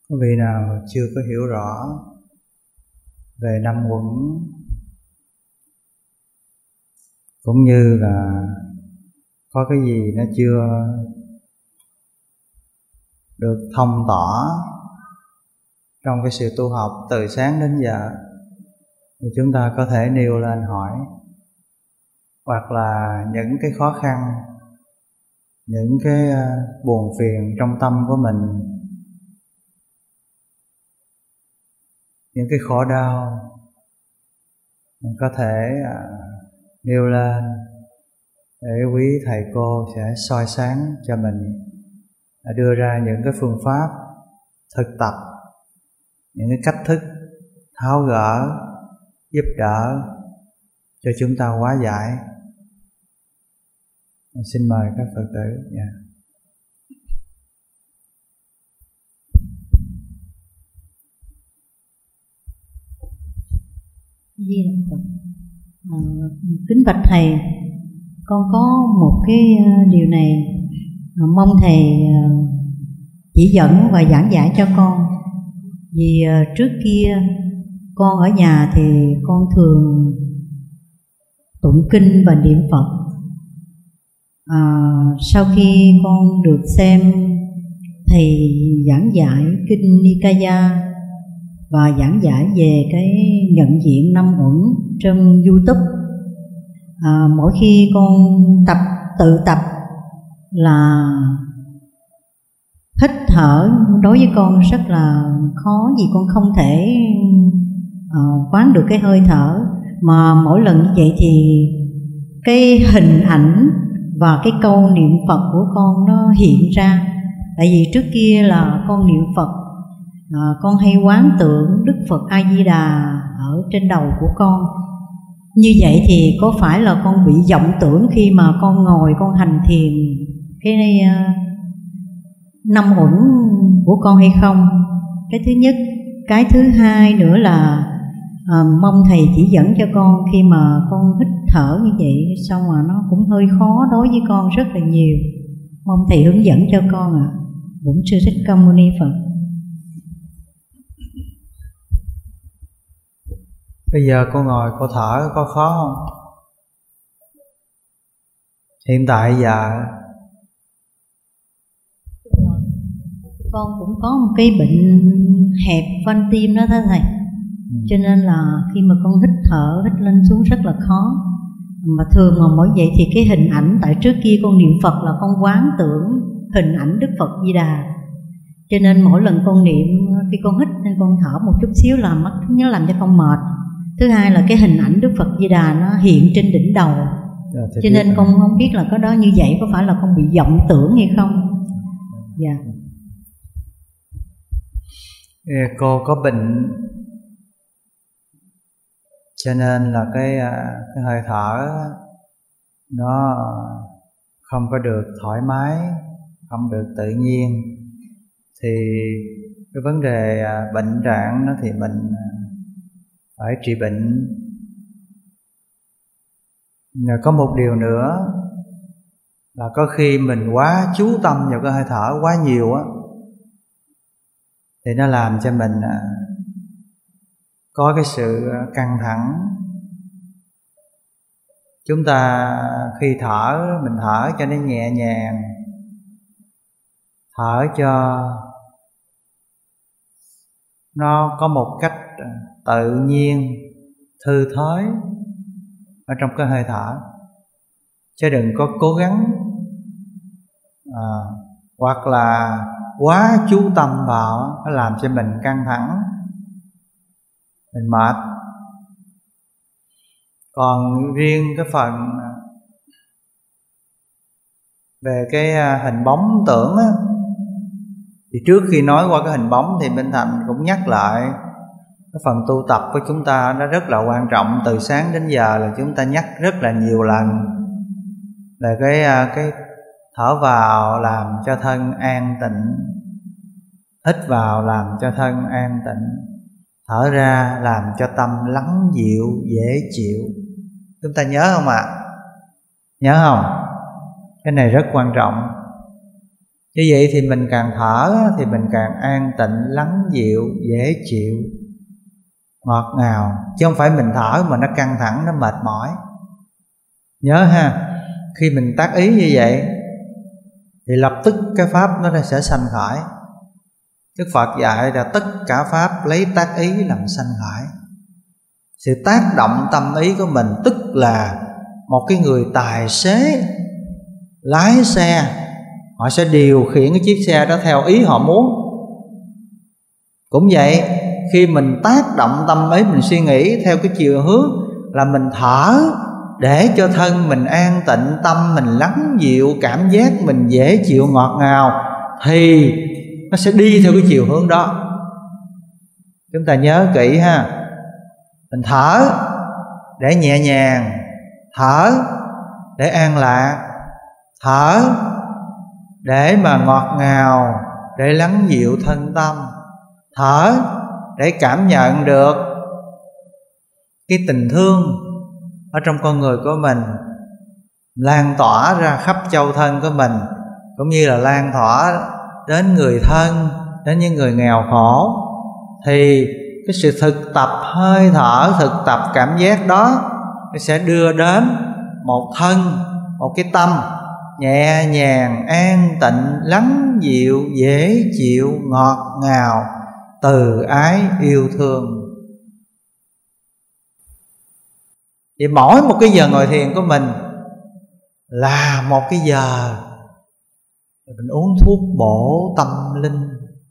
Có vị nào chưa có hiểu rõ về năm uẩn, cũng như là có cái gì nó chưa được thông tỏ trong cái sự tu học từ sáng đến giờ, thì chúng ta có thể nêu lên hỏi, hoặc là những cái khó khăn, những cái buồn phiền trong tâm của mình, những cái khổ đau, mình có thể nêu lên để quý thầy cô sẽ soi sáng cho mình, đưa ra những cái phương pháp thực tập, những cái cách thức tháo gỡ, giúp đỡ cho chúng ta hóa giải. Xin mời các Phật tử. Kính bạch thầy, con có một cái điều này mong thầy chỉ dẫn và giảng giải cho con. Vì trước kia con ở nhà thì con thường tụng kinh và niệm Phật. Sau khi con được xem thầy giảng giải kinh Nikaya và giảng giải về cái nhận diện năm uẩn trên YouTube, mỗi khi con tự tập là hít thở đối với con rất là khó, vì con không thể quán được cái hơi thở. Mà mỗi lần như vậy thì cái hình ảnh và cái câu niệm Phật của con nó hiện ra. Tại vì trước kia là con niệm Phật, con hay quán tưởng Đức Phật A Di Đà ở trên đầu của con. Như vậy thì có phải là con bị vọng tưởng khi mà con ngồi con hành thiền cái năm uẩn của con hay không? Cái thứ nhất. Cái thứ hai nữa là mong thầy chỉ dẫn cho con khi mà con hít thở như vậy, xong mà nó cũng hơi khó đối với con rất là nhiều. Mong thầy hướng dẫn cho con ạ. Bổn Sư Thích Ca Mâu Ni Phật. Bây giờ cô ngồi cô thở có khó không? Hiện tại giờ con cũng có một cái bệnh hẹp van tim đó thầy. Cho nên là khi mà con hít thở, hít lên xuống rất là khó. Mà thường mà mỗi vậy thì cái hình ảnh, tại trước kia con niệm Phật là con quán tưởng hình ảnh Đức Phật Di Đà. Cho nên mỗi lần con niệm, khi con hít nên con thở một chút xíu là mất, nó làm cho con mệt. Thứ hai là cái hình ảnh Đức Phật Di Đà nó hiện trên đỉnh đầu. Cho nên con không biết là có đó như vậy có phải là con bị vọng tưởng hay không? Dạ. Cô có bệnh, cho nên là cái hơi thở nó không có được thoải mái, không được tự nhiên. Thì cái vấn đề bệnh trạng đó thì mình phải trị bệnh. Có một điều nữa là có khi mình quá chú tâm vào cái hơi thở quá nhiều á, thì nó làm cho mình có cái sự căng thẳng. Chúng ta khi thở, mình thở cho nó nhẹ nhàng, thở cho nó có một cách tự nhiên, thư thái ở trong cái hơi thở, chứ đừng có cố gắng hoặc là quá chú tâm vào, nó làm cho mình căng thẳng, mình mệt. Còn riêng cái phần về cái hình bóng tưởng á, thì trước khi nói qua cái hình bóng thì Minh Thành cũng nhắc lại cái phần tu tập của chúng ta nó rất là quan trọng. Từ sáng đến giờ là chúng ta nhắc rất là nhiều lần là cái thở vào làm cho thân an tịnh, hít vào làm cho thân an tịnh, thở ra làm cho tâm lắng dịu, dễ chịu. Chúng ta nhớ không ạ? Nhớ không? Cái này rất quan trọng. Như vậy thì mình càng thở thì mình càng an tịnh, lắng dịu, dễ chịu, ngọt ngào. Chứ không phải mình thở mà nó căng thẳng, nó mệt mỏi. Nhớ ha, khi mình tác ý như vậy thì lập tức cái pháp nó sẽ sanh khởi. Đức Phật dạy là tất cả pháp lấy tác ý làm sanh khởi. Sự tác động tâm ý của mình tức là một cái người tài xế lái xe, họ sẽ điều khiển cái chiếc xe đó theo ý họ muốn. Cũng vậy, khi mình tác động tâm ý, mình suy nghĩ theo cái chiều hướng là mình thở để cho thân mình an tịnh, tâm mình lắng dịu, cảm giác mình dễ chịu, ngọt ngào, thì nó sẽ đi theo cái chiều hướng đó. Chúng ta nhớ kỹ ha. Mình thở để nhẹ nhàng, thở để an lạc, thở để mà ngọt ngào, để lắng dịu thân tâm, thở để cảm nhận được cái tình thương ở trong con người của mình lan tỏa ra khắp châu thân của mình, cũng như là lan tỏa đến người thân, đến những người nghèo khổ. Thì cái sự thực tập hơi thở, thực tập cảm giác đó, nó sẽ đưa đến một thân, một cái tâm nhẹ nhàng, an tịnh, lắng dịu, dễ chịu, ngọt ngào, từ ái, yêu thương. Thì mỗi một cái giờ ngồi thiền của mình là một cái giờ mình uống thuốc bổ tâm linh.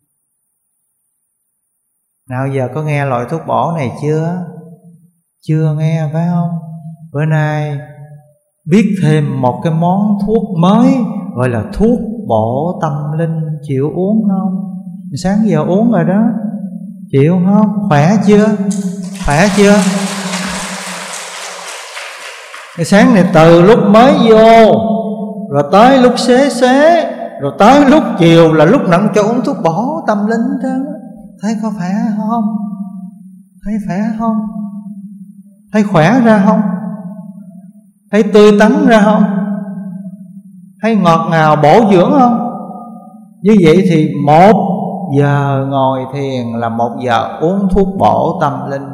Nào giờ có nghe loại thuốc bổ này chưa? Chưa nghe phải không? Bữa nay biết thêm một cái món thuốc mới gọi là thuốc bổ tâm linh. Chịu uống không? Sáng giờ uống rồi đó. Chịu không? Khỏe chưa? Khỏe chưa? Cái sáng này từ lúc mới vô, rồi tới lúc xế, rồi tới lúc chiều là lúc nào cũng cho uống thuốc bổ tâm linh đó. Thấy có khỏe không? Thấy khỏe không? Thấy khỏe ra không? Thấy tươi tắn ra không? Thấy ngọt ngào bổ dưỡng không? Như vậy thì 1 giờ ngồi thiền là 1 giờ uống thuốc bổ tâm linh.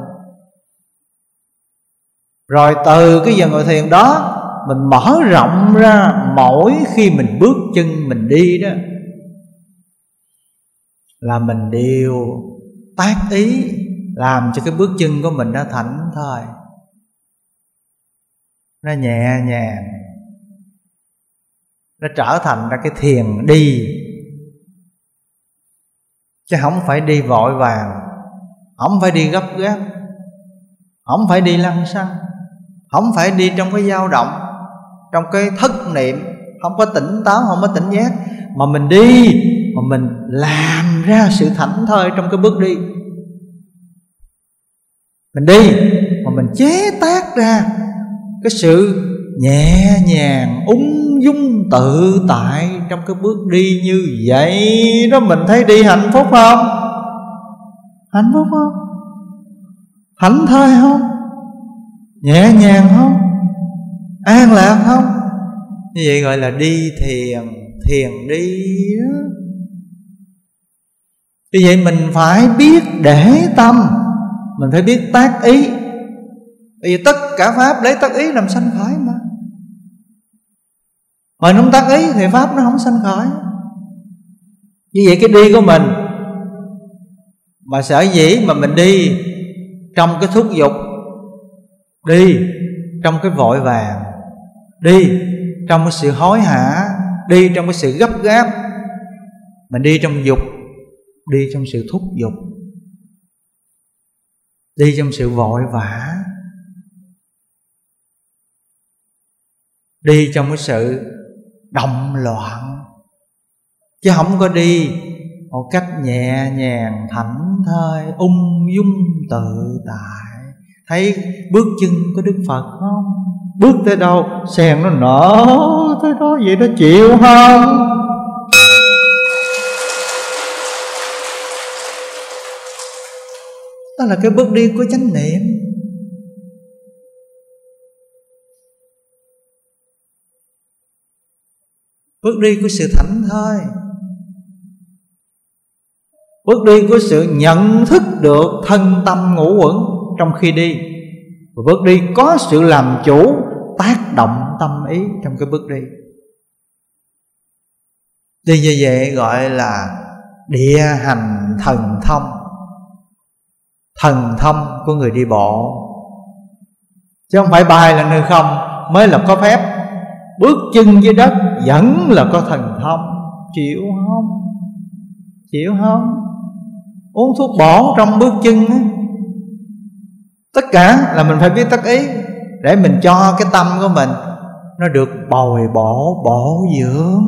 Rồi từ cái giờ ngồi thiền đó, mình mở rộng ra mỗi khi mình bước chân mình đi đó, là mình đều tác ý làm cho cái bước chân của mình nó thảnh thơi, nó nhẹ nhàng, nó trở thành ra cái thiền đi, chứ không phải đi vội vàng, không phải đi gấp gáp, không phải đi lăng xăng, không phải đi trong cái dao động, trong cái thất niệm, không có tỉnh táo, không có tỉnh giác, mà mình đi mà mình làm ra sự thảnh thơi trong cái bước đi. Mình đi mà mình chế tác ra cái sự nhẹ nhàng, ung dung, tự tại trong cái bước đi như vậy đó. Mình thấy đi hạnh phúc không? Hạnh phúc không? Thảnh thơi không? Nhẹ nhàng không? An lạc không? Như vậy gọi là đi thiền, thiền đi đó. Vì vậy mình phải biết để tâm, mình phải biết tác ý. Vì tất cả pháp lấy tác ý làm sanh khởi mà. Mà không tác ý thì pháp nó không sanh khởi. Như vậy cái đi của mình, mà sở dĩ mà mình đi trong cái thúc giục, đi trong cái vội vàng, đi trong cái sự hối hả, đi trong cái sự gấp gáp, mình đi trong dục, đi trong sự thúc giục, đi trong sự vội vã, đi trong cái sự động loạn, chứ không có đi một cách nhẹ nhàng, thảnh thơi, ung dung, tự tại. Thấy bước chân của Đức Phật không? Bước tới đâu sen nó nở tới đó, vậy đó, chịu không? Đó là cái bước đi của chánh niệm. Bước đi của sự thảnh thơi. Bước đi của sự nhận thức được thân tâm ngũ uẩn trong khi đi, và bước đi có sự làm chủ tác động tâm ý trong cái bước đi. Đi như vậy gọi là địa hành thần thông. Thần thông của người đi bộ, chứ không phải bay lên hư không mới là có phép. Bước chân dưới đất vẫn là có thần thông. Chịu không? Chịu không? Uống thuốc bổ trong bước chân á. Tất cả là mình phải biết tất ý, để mình cho cái tâm của mình nó được bồi bổ, bổ dưỡng,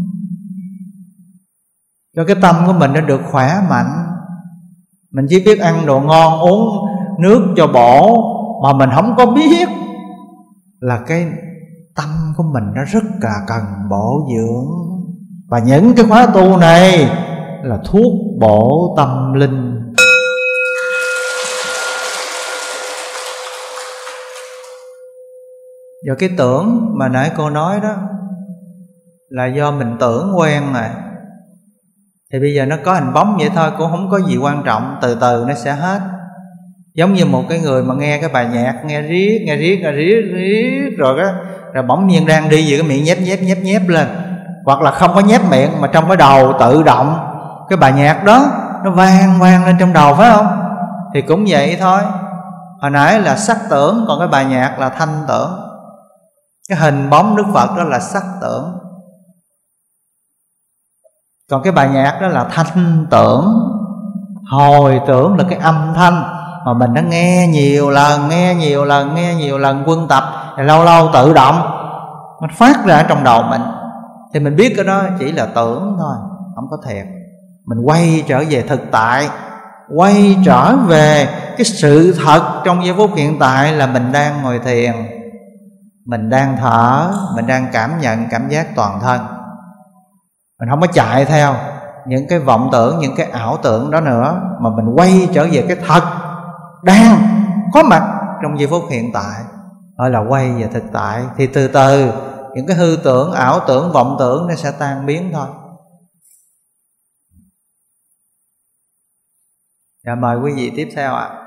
cho cái tâm của mình nó được khỏe mạnh. Mình chỉ biết ăn đồ ngon, uống nước cho bổ, mà mình không có biết là cái tâm của mình nó rất là cần bổ dưỡng. Và những cái khóa tu này là thuốc bổ tâm linh. Và cái tưởng mà nãy cô nói đó là do mình tưởng quen rồi, thì bây giờ nó có hình bóng vậy thôi, cũng không có gì quan trọng, từ từ nó sẽ hết. Giống như một cái người mà nghe cái bài nhạc, nghe riết rồi đó, rồi bỗng nhiên đang đi về cái miệng nhép lên, hoặc là không có nhép miệng mà trong cái đầu tự động cái bài nhạc đó nó vang lên trong đầu, phải không? Thì cũng vậy thôi. Hồi nãy là sắc tưởng, còn cái bài nhạc là thanh tưởng. Cái hình bóng Đức Phật đó là sắc tưởng, còn cái bài nhạc đó là thanh tưởng. Hồi tưởng là cái âm thanh mà mình đã nghe nhiều lần quân tập, thì lâu lâu tự động nó phát ra trong đầu mình, thì mình biết cái đó chỉ là tưởng thôi, không có thiệt. Mình quay trở về thực tại, quay trở về cái sự thật trong giây phút hiện tại, là mình đang ngồi thiền, mình đang thở, mình đang cảm nhận cảm giác toàn thân. Mình không có chạy theo những cái vọng tưởng, những cái ảo tưởng đó nữa, mà mình quay trở về cái thật đang có mặt trong giây phút hiện tại, gọi là quay về thực tại. Thì từ từ những cái hư tưởng, ảo tưởng, vọng tưởng nó sẽ tan biến thôi. Dạ, mời quý vị tiếp theo ạ.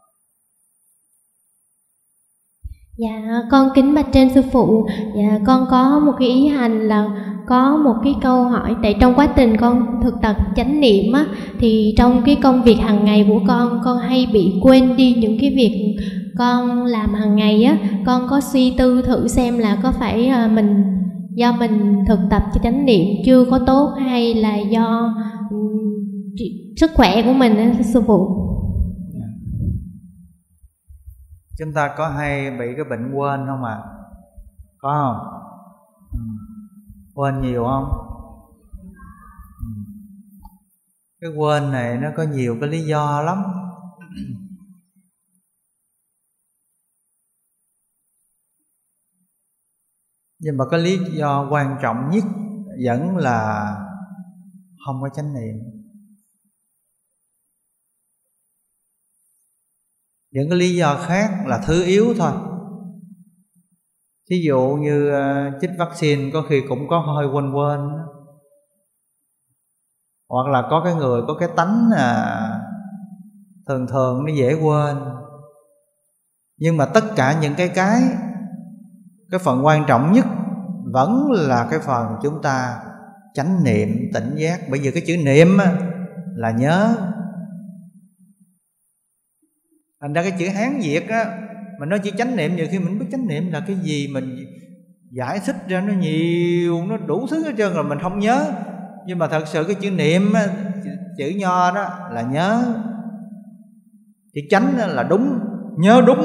Dạ, con kính bạch trên sư phụ. Dạ, con có một cái ý hành là có một cái câu hỏi. Tại trong quá trình con thực tập chánh niệm á, thì trong cái công việc hàng ngày của con hay bị quên đi những cái việc con làm hàng ngày á. Con có suy tư thử xem là có phải do mình thực tập chánh niệm chưa có tốt, hay là do sức khỏe của mình á, sư phụ? Chúng ta có hay bị cái bệnh quên không ạ? Có không? Quên nhiều không? Cái quên này nó có nhiều cái lý do lắm. Nhưng mà cái lý do quan trọng nhất vẫn là không có chánh niệm. Những cái lý do khác là thứ yếu thôi. Ví dụ như chích vaccine có khi cũng có hơi quên, hoặc là có cái người có cái tánh thường nó dễ quên. Nhưng mà tất cả những cái phần quan trọng nhất vẫn là cái phần chúng ta chánh niệm, tỉnh giác. Bởi vì cái chữ niệm là nhớ. Thành ra cái chữ Hán Việt á, mình nói chữ chánh niệm, nhiều khi mình biết chánh niệm là cái gì, mình giải thích ra nó nhiều, nó đủ thứ hết trơn rồi mình không nhớ. Nhưng mà thật sự cái chữ niệm á, chữ Nho đó là nhớ. Chữ chánh là đúng, nhớ đúng.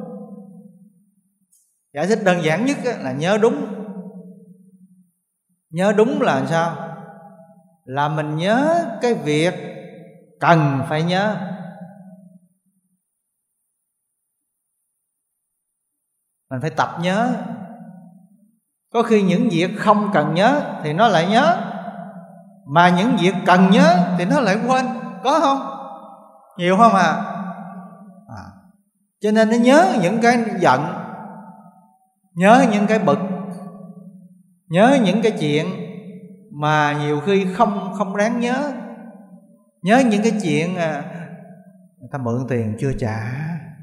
Giải thích đơn giản nhất là nhớ đúng. Nhớ đúng là sao? Là mình nhớ cái việc cần phải nhớ. Mình phải tập nhớ. Có khi những việc không cần nhớ thì nó lại nhớ, mà những việc cần nhớ thì nó lại quên. Có không? Nhiều không Cho nên nó nhớ những cái giận, nhớ những cái bực, nhớ những cái chuyện mà nhiều khi không đáng nhớ. Nhớ những cái chuyện người ta mượn tiền chưa trả,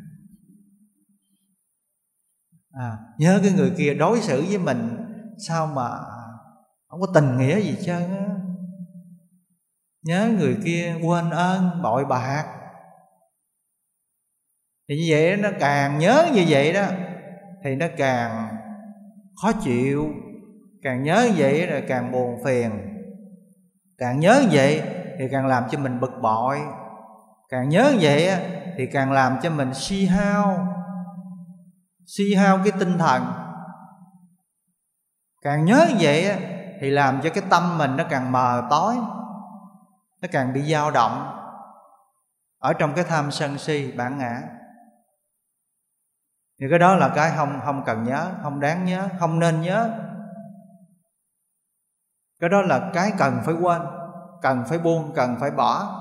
nhớ cái người kia đối xử với mình sao mà không có tình nghĩa gì trơn á. Nhớ người kia quên ơn bội bạc. Thì như vậy nó càng nhớ như vậy đó thì nó càng khó chịu. Càng nhớ như vậy rồi càng buồn phiền. Càng nhớ như vậy thì càng làm cho mình bực bội. Càng nhớ như vậy thì càng làm cho mình suy hao cái tinh thần. Càng nhớ như vậy thì làm cho cái tâm mình nó càng mờ tối, nó càng bị dao động ở trong cái tham sân si bản ngã. Thì cái đó là cái không cần nhớ, không đáng nhớ, không nên nhớ. Cái đó là cái cần phải quên, cần phải buông, cần phải bỏ.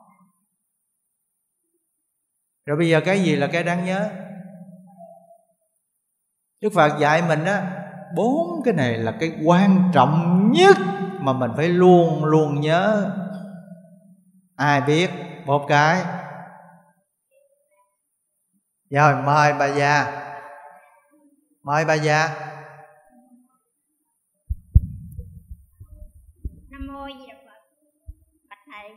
Rồi bây giờ cái gì là cái đáng nhớ? Đức Phật dạy mình á, 4 cái này là cái quan trọng nhất mà mình phải luôn luôn nhớ. Ai biết 1 cái? Rồi mời bà già. Mời bà già. Nam mô Di Đà Phật. Bạch thầy,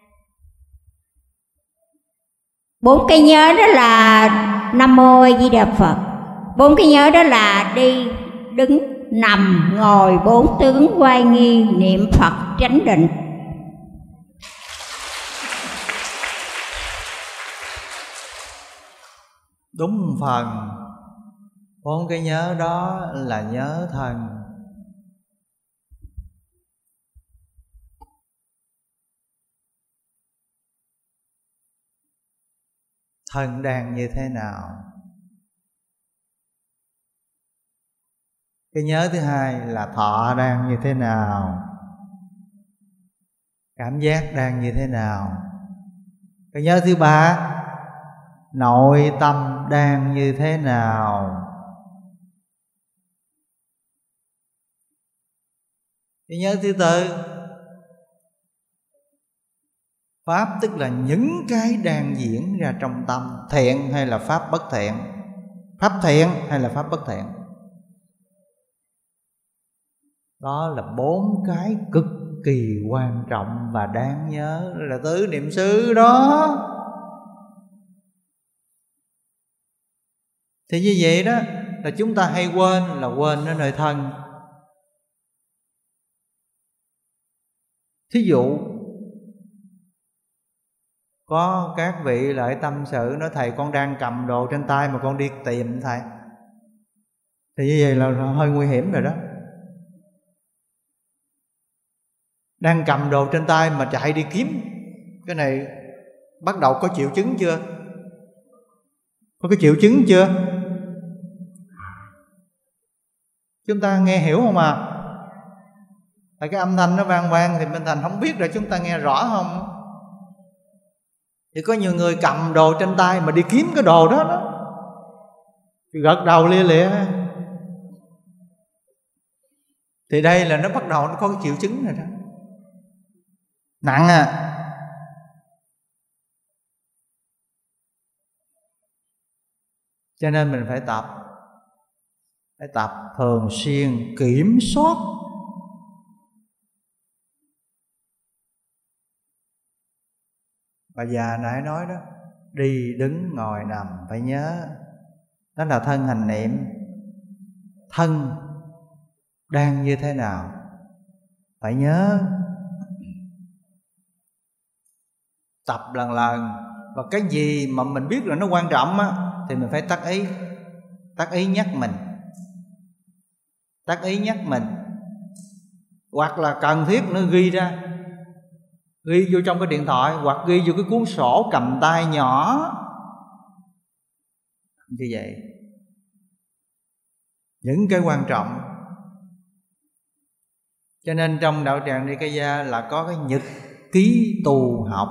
4 cái nhớ đó là Nam mô Di Đà Phật. 4 cái nhớ đó là đi, đứng, nằm, ngồi, 4 tướng oai nghi, niệm Phật chánh định. Đúng phần. 4 cái nhớ đó là nhớ thân. Thân đang như thế nào? Cái nhớ thứ hai là thọ đang như thế nào? Cảm giác đang như thế nào? Cái nhớ thứ ba, nội tâm đang như thế nào? Cái nhớ thứ tư, pháp tức là những cái đang diễn ra trong tâm, thiện hay là pháp bất thiện, pháp thiện hay là pháp bất thiện. Đó là 4 cái cực kỳ quan trọng và đáng nhớ, là tứ niệm xứ đó. Thì như vậy đó là chúng ta hay quên, là quên ở nơi thân. Thí dụ có các vị lại tâm sự nói thầy con đang cầm đồ trên tay mà con đi tìm thầy. Thì như vậy là hơi nguy hiểm rồi đó. Đang cầm đồ trên tay mà chạy đi kiếm, cái này bắt đầu có triệu chứng chưa? Có cái triệu chứng chưa? Chúng ta nghe hiểu không à? Tại cái âm thanh nó vang vang thì Minh Thành không biết là chúng ta nghe rõ không. Thì có nhiều người cầm đồ trên tay mà đi kiếm cái đồ đó đó, thì gật đầu lia lịa. Thì đây là nó bắt đầu nó có cái triệu chứng này đó. Nặng à. Cho nên mình phải tập thường xuyên kiểm soát. Bà già nãy nói đó, đi đứng ngồi nằm phải nhớ. Đó là thân hành niệm. Thân đang như thế nào phải nhớ. Tập lần lần. Và cái gì mà mình biết là nó quan trọng á, thì mình phải tác ý. Tác ý nhắc mình. Tác ý nhắc mình. Hoặc là cần thiết nó ghi ra, ghi vô trong cái điện thoại, hoặc ghi vô cái cuốn sổ cầm tay nhỏ. Như vậy, những cái quan trọng. Cho nên trong đạo tràng Nikaya là có cái nhật ký tu học,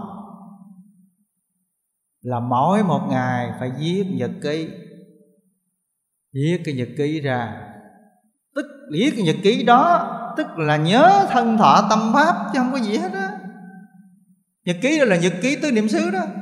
là mỗi một ngày phải viết nhật ký. Viết cái nhật ký ra, tức viết cái nhật ký đó tức là nhớ thân thọ tâm pháp, chứ không có gì hết á. Nhật ký đó là nhật ký tứ niệm xứ đó.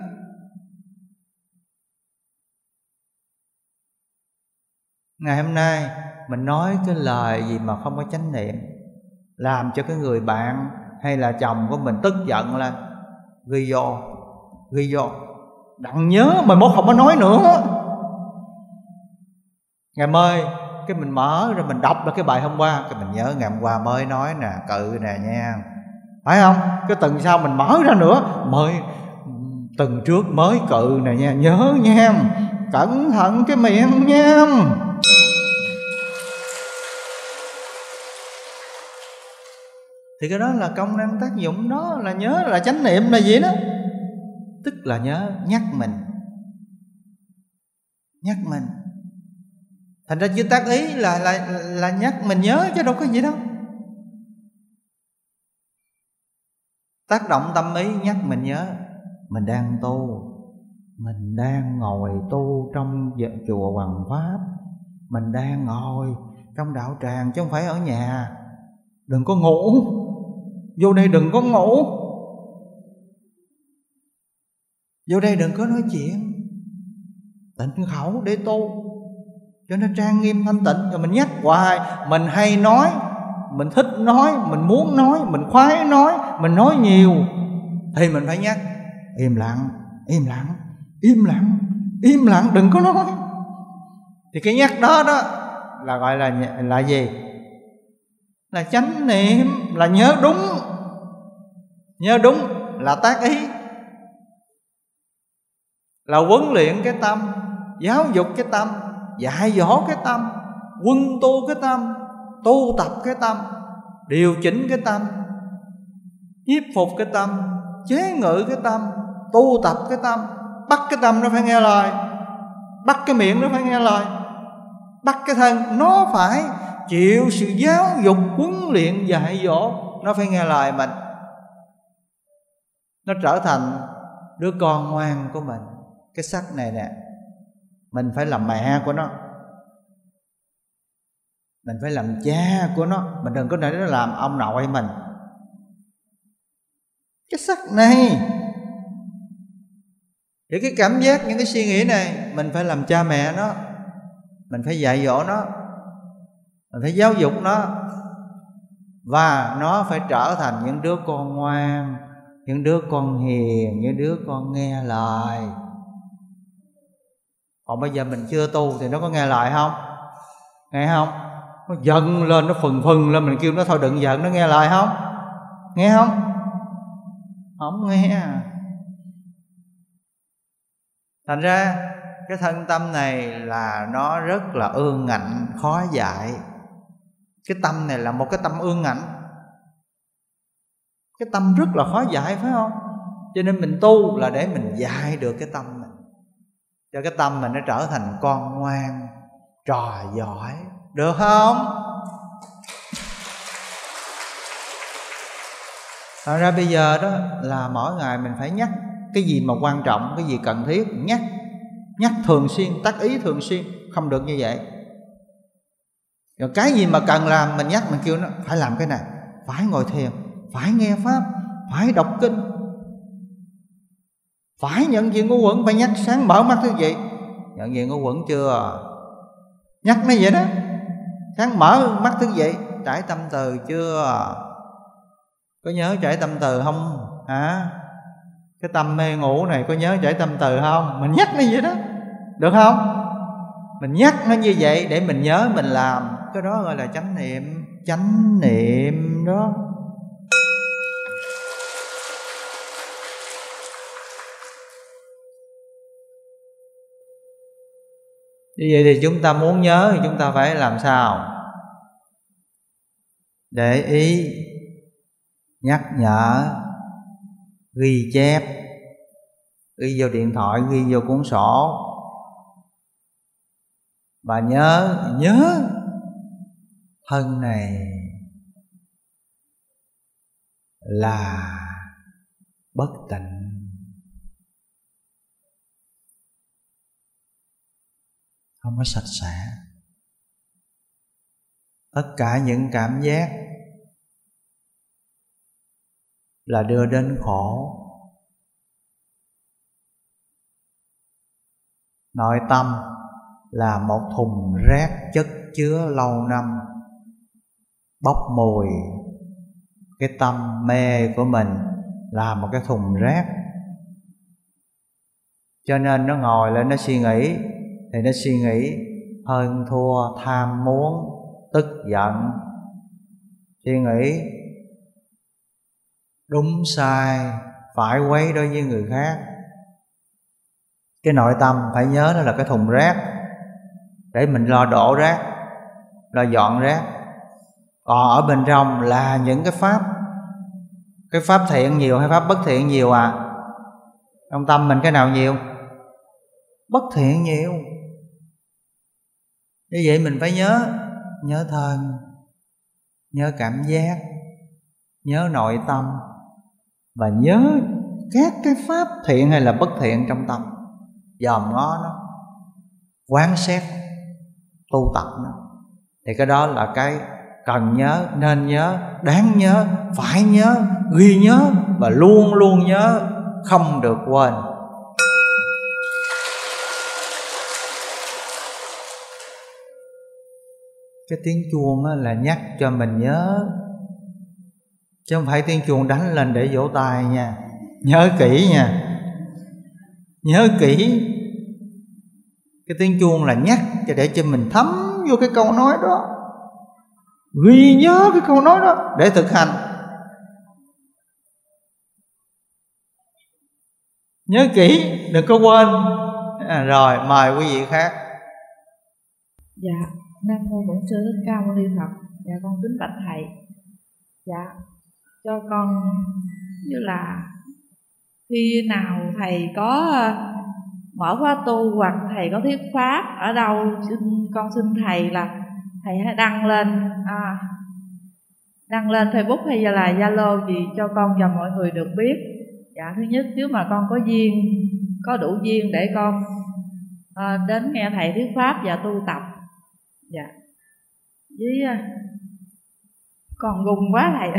Ngày hôm nay mình nói cái lời gì mà không có chánh niệm, làm cho cái người bạn hay là chồng của mình tức giận là ghi vô đặng nhớ mà mốt không có nói nữa. Ngày mai cái mình mở ra mình đọc là cái bài hôm qua, cái mình nhớ ngày hôm qua mới nói nè, cự nè nha, phải không? Cái tuần sau mình mở ra nữa, mới tuần trước mới cự nè nha, nhớ nha, cẩn thận cái miệng nha. Thì cái đó là công năng tác dụng, đó là nhớ, là chánh niệm là gì đó. Tức là nhớ, nhắc mình. Thành ra chữ tác ý là nhắc mình nhớ chứ đâu có gì đâu. Tác động tâm ý nhắc mình nhớ. Mình đang tu, mình đang ngồi tu trong chùa Hoằng Pháp, mình đang ngồi trong đạo tràng chứ không phải ở nhà. Đừng có ngủ, vô đây đừng có ngủ, vô đây đừng có nói chuyện, tịnh khẩu để tu cho nó trang nghiêm thanh tịnh. Rồi mình nhắc hoài, mình hay nói, mình thích nói, mình muốn nói, mình khoái nói, mình nói nhiều thì mình phải nhắc im lặng, im lặng, im lặng, im lặng, đừng có nói. Thì cái nhắc đó đó là gọi là gì? Là chánh niệm, là nhớ đúng. Nhớ đúng là tác ý, là huấn luyện cái tâm, giáo dục cái tâm, dạy dỗ cái tâm, quân tu cái tâm, tu tập cái tâm, điều chỉnh cái tâm, nhiếp phục cái tâm, chế ngự cái tâm, tu tập cái tâm. Bắt cái tâm nó phải nghe lời, bắt cái miệng nó phải nghe lời, bắt cái thân nó phải chịu sự giáo dục, huấn luyện, dạy dỗ, nó phải nghe lời mình. Nó trở thành đứa con ngoan của mình. Cái sắc này nè, mình phải làm mẹ của nó, mình phải làm cha của nó, mình đừng có để nó làm ông nội mình. Cái sắc này, để cái cảm giác, những cái suy nghĩ này, mình phải làm cha mẹ nó, mình phải dạy dỗ nó, mình phải giáo dục nó, và nó phải trở thành những đứa con ngoan, những đứa con hiền, những đứa con nghe lời. Còn bây giờ mình chưa tu thì nó có nghe lời không? Nghe không? Nó giận lên, nó phừng lên, mình kêu nó thôi đừng giận, nó nghe lời không? Nghe không? Không nghe. Thành ra cái thân tâm này là nó rất là ương ngạnh, khó dạy. Cái tâm này là một cái tâm ương ngạnh, cái tâm rất là khó dạy, phải không? Cho nên mình tu là để mình dạy được cái tâm mình, cho cái tâm mình nó trở thành con ngoan, trò giỏi, được không? Thật ra bây giờ đó là mỗi ngày mình phải nhắc cái gì mà quan trọng, cái gì cần thiết, nhắc thường xuyên, tác ý thường xuyên, không được như vậy. Rồi cái gì mà cần làm mình nhắc, mình kêu nó phải làm cái này, phải ngồi thiền, phải nghe pháp, phải đọc kinh, phải nhận diện ngũ uẩn, phải nhắc sáng mở mắt thứ gì. Nhận diện ngũ uẩn chưa? Nhắc nó vậy đó. Sáng mở mắt thứ gì? Trải tâm từ chưa? Có nhớ trải tâm từ không hả? Cái tâm mê ngủ này có nhớ trải tâm từ không? Mình nhắc nó vậy đó, được không? Mình nhắc nó như vậy để mình nhớ mình làm. Cái đó gọi là chánh niệm. Chánh niệm đó. Như vậy thì chúng ta muốn nhớ thì chúng ta phải làm sao? Để ý, nhắc nhở, ghi chép, ghi vô điện thoại, ghi vô cuốn sổ. Và nhớ thân này là bất tịnh. Không có sạch sẽ. Tất cả những cảm giác là đưa đến khổ, Nội tâm là một thùng rác chất chứa lâu năm, bốc mùi. Cái tâm mê của mình là một cái thùng rác, cho nên nó ngồi lên nó suy nghĩ, thì nó suy nghĩ hơn thua, tham muốn, tức giận, suy nghĩ đúng sai, phải quấy đối với người khác. Cái nội tâm phải nhớ nó là cái thùng rác, để mình lo đổ rác, lo dọn rác. Còn ở bên trong là những cái pháp, cái pháp thiện nhiều hay pháp bất thiện nhiều à? Trong tâm mình cái nào nhiều? Bất thiện nhiều. Như vậy mình phải nhớ thân, nhớ cảm giác, nhớ nội tâm, và nhớ các cái pháp thiện hay là bất thiện trong tâm, dòm ngó nó, quán xét, tu tập nó. Thì cái đó là cái cần nhớ, nên nhớ, đáng nhớ, phải nhớ, ghi nhớ và luôn luôn nhớ, không được quên. Cái tiếng chuông là nhắc cho mình nhớ, chứ không phải tiếng chuông đánh lên để vỗ tay nha. Nhớ kỹ nha, nhớ kỹ. Cái tiếng chuông là nhắc để cho mình thấm vô cái câu nói đó, ghi nhớ cái câu nói đó để thực hành. Nhớ kỹ, đừng có quên. Rồi mời quý vị khác. Dạ, Nam mô Bổn Sư Thích Ca Mâu Ni Phật. Dạ con kính bạch thầy. Dạ, cho con như là khi nào thầy có mở khóa tu hoặc thầy có thuyết pháp ở đâu, con xin thầy là thầy hãy đăng lên Facebook hay là Zalo gì cho con và mọi người được biết. Dạ, thứ nhất nếu mà con có duyên, có đủ duyên để con đến nghe thầy thuyết pháp và tu tập. Dạ, với còn gùng quá thầy.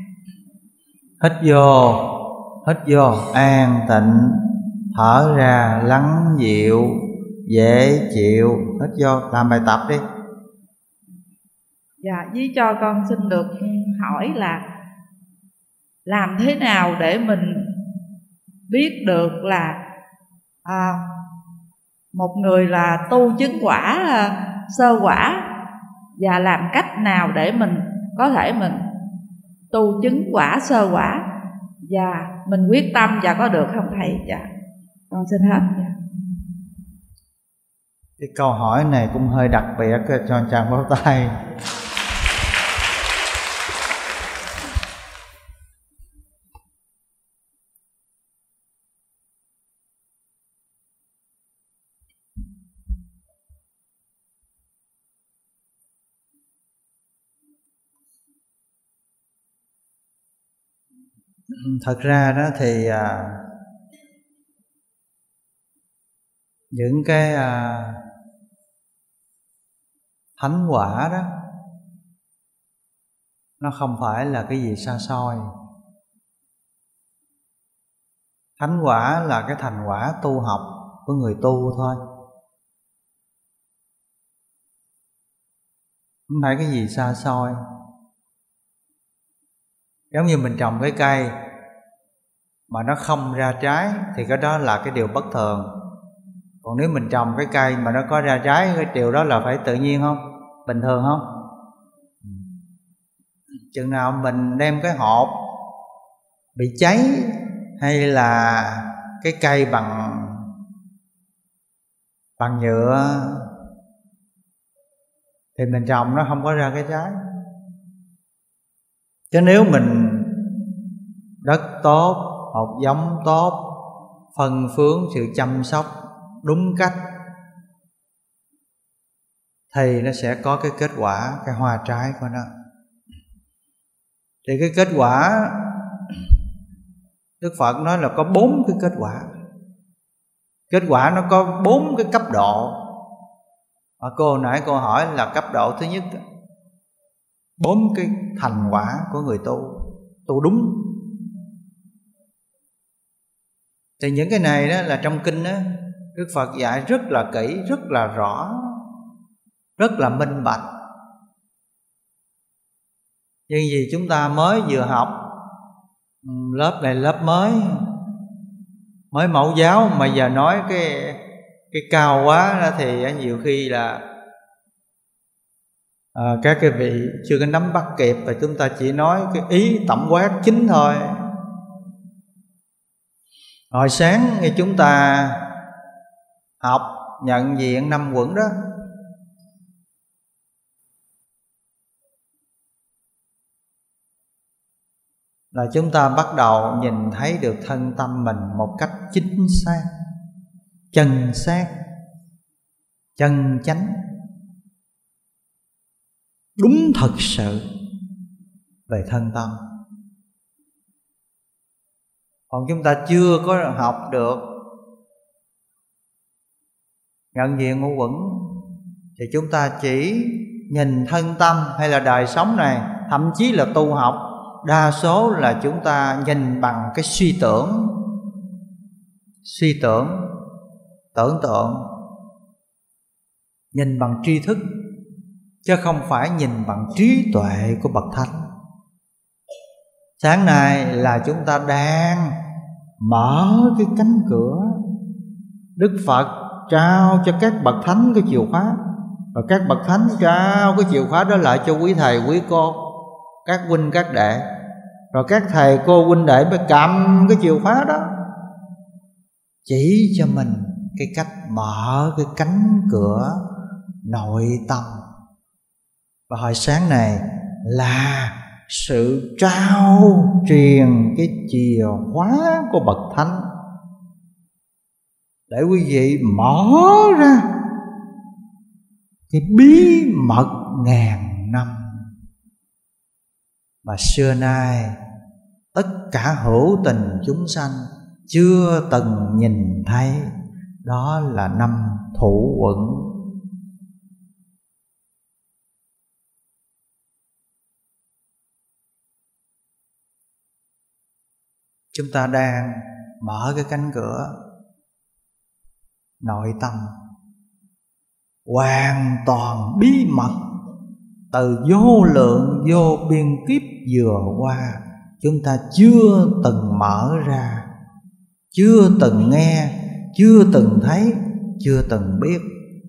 Hít vô an tịnh, thở ra lắng dịu, dễ chịu. Hít vô, làm bài tập đi. Dạ, với cho con xin được hỏi là làm thế nào để mình biết được là một người là tu chứng quả sơ quả, và làm cách nào để mình có thể mình tu chứng quả sơ quả và mình quyết tâm và có được không thầy? Dạ, con xin hết. Dạ. Cái câu hỏi này cũng hơi đặc biệt, cho chàng pháo tay. Thật ra đó thì những cái thánh quả đó nó không phải là cái gì xa xôi. Thánh quả là cái thành quả tu học của người tu thôi, không phải cái gì xa xôi. Giống như mình trồng cái cây mà nó không ra trái thì cái đó là cái điều bất thường. Còn nếu mình trồng cái cây mà nó có ra trái, cái điều đó là phải tự nhiên không? Bình thường không? Chừng nào mình đem cái hộp bị cháy hay là cái cây bằng nhựa thì mình trồng nó không có ra cái trái. Chứ nếu mình đất tốt, hột giống tốt, phân phướng, sự chăm sóc đúng cách thì nó sẽ có cái kết quả, cái hoa trái của nó. Thì cái kết quả Đức Phật nói là có 4 cái kết quả. Kết quả nó có 4 cái cấp độ. Mà nãy cô hỏi là cấp độ thứ nhất, 4 cái thành quả của người tu đúng. Thì những cái này đó là trong kinh đó, Đức Phật dạy rất là kỹ, rất là rõ, rất là minh bạch. Nhưng vì chúng ta mới vừa học, lớp này lớp mới mẫu giáo, mà giờ nói cái cao quá đó thì nhiều khi là các cái vị chưa có nắm bắt kịp, và chúng ta chỉ nói cái ý tổng quát chính thôi. Hồi sáng khi chúng ta học nhận diện 5 uẩn đó, là chúng ta bắt đầu nhìn thấy được thân tâm mình một cách chính xác, chân xác, chân chánh, đúng thật sự về thân tâm. Còn chúng ta chưa có học được nhận diện ngũ uẩn thì chúng ta chỉ nhìn thân tâm hay là đời sống này, thậm chí là tu học, đa số là chúng ta nhìn bằng cái suy tưởng, tưởng tượng, nhìn bằng tri thức, chứ không phải nhìn bằng trí tuệ của bậc thánh. Sáng nay là chúng ta đang mở cái cánh cửa. Đức Phật trao cho các bậc thánh cái chìa khóa, và các bậc thánh trao cái chìa khóa đó lại cho quý thầy quý cô, các huynh các đệ. Rồi các thầy cô huynh đệ mới cầm cái chìa khóa đó, chỉ cho mình cái cách mở cái cánh cửa nội tâm. Và hồi sáng này là sự trao truyền cái chìa khóa của bậc thánh để quý vị mở ra cái bí mật ngàn năm mà xưa nay tất cả hữu tình chúng sanh chưa từng nhìn thấy. Đó là 5 thủ uẩn. Chúng ta đang mở cái cánh cửa nội tâm hoàn toàn bí mật, từ vô lượng vô biên kiếp vừa qua chúng ta chưa từng mở ra, chưa từng nghe, chưa từng thấy, chưa từng biết.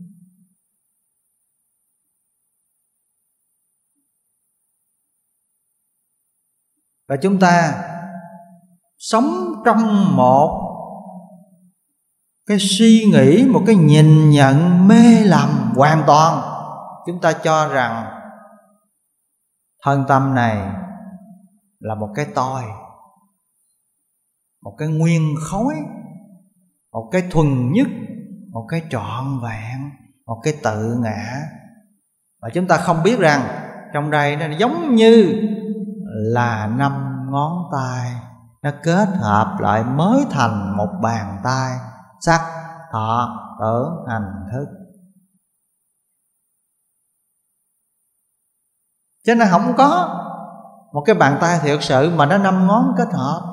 Và chúng ta sống trong một cái suy nghĩ, một cái nhìn nhận mê lầm hoàn toàn. Chúng ta cho rằng thân tâm này là một cái tôi, một cái nguyên khối, một cái thuần nhất, một cái trọn vẹn, một cái tự ngã. Và chúng ta không biết rằng trong đây nó giống như là 5 ngón tay, nó kết hợp lại mới thành một bàn tay, sắc, thọ, tưởng, hành, thức. Chứ nó không có một cái bàn tay thiệt sự mà nó 5 ngón kết hợp.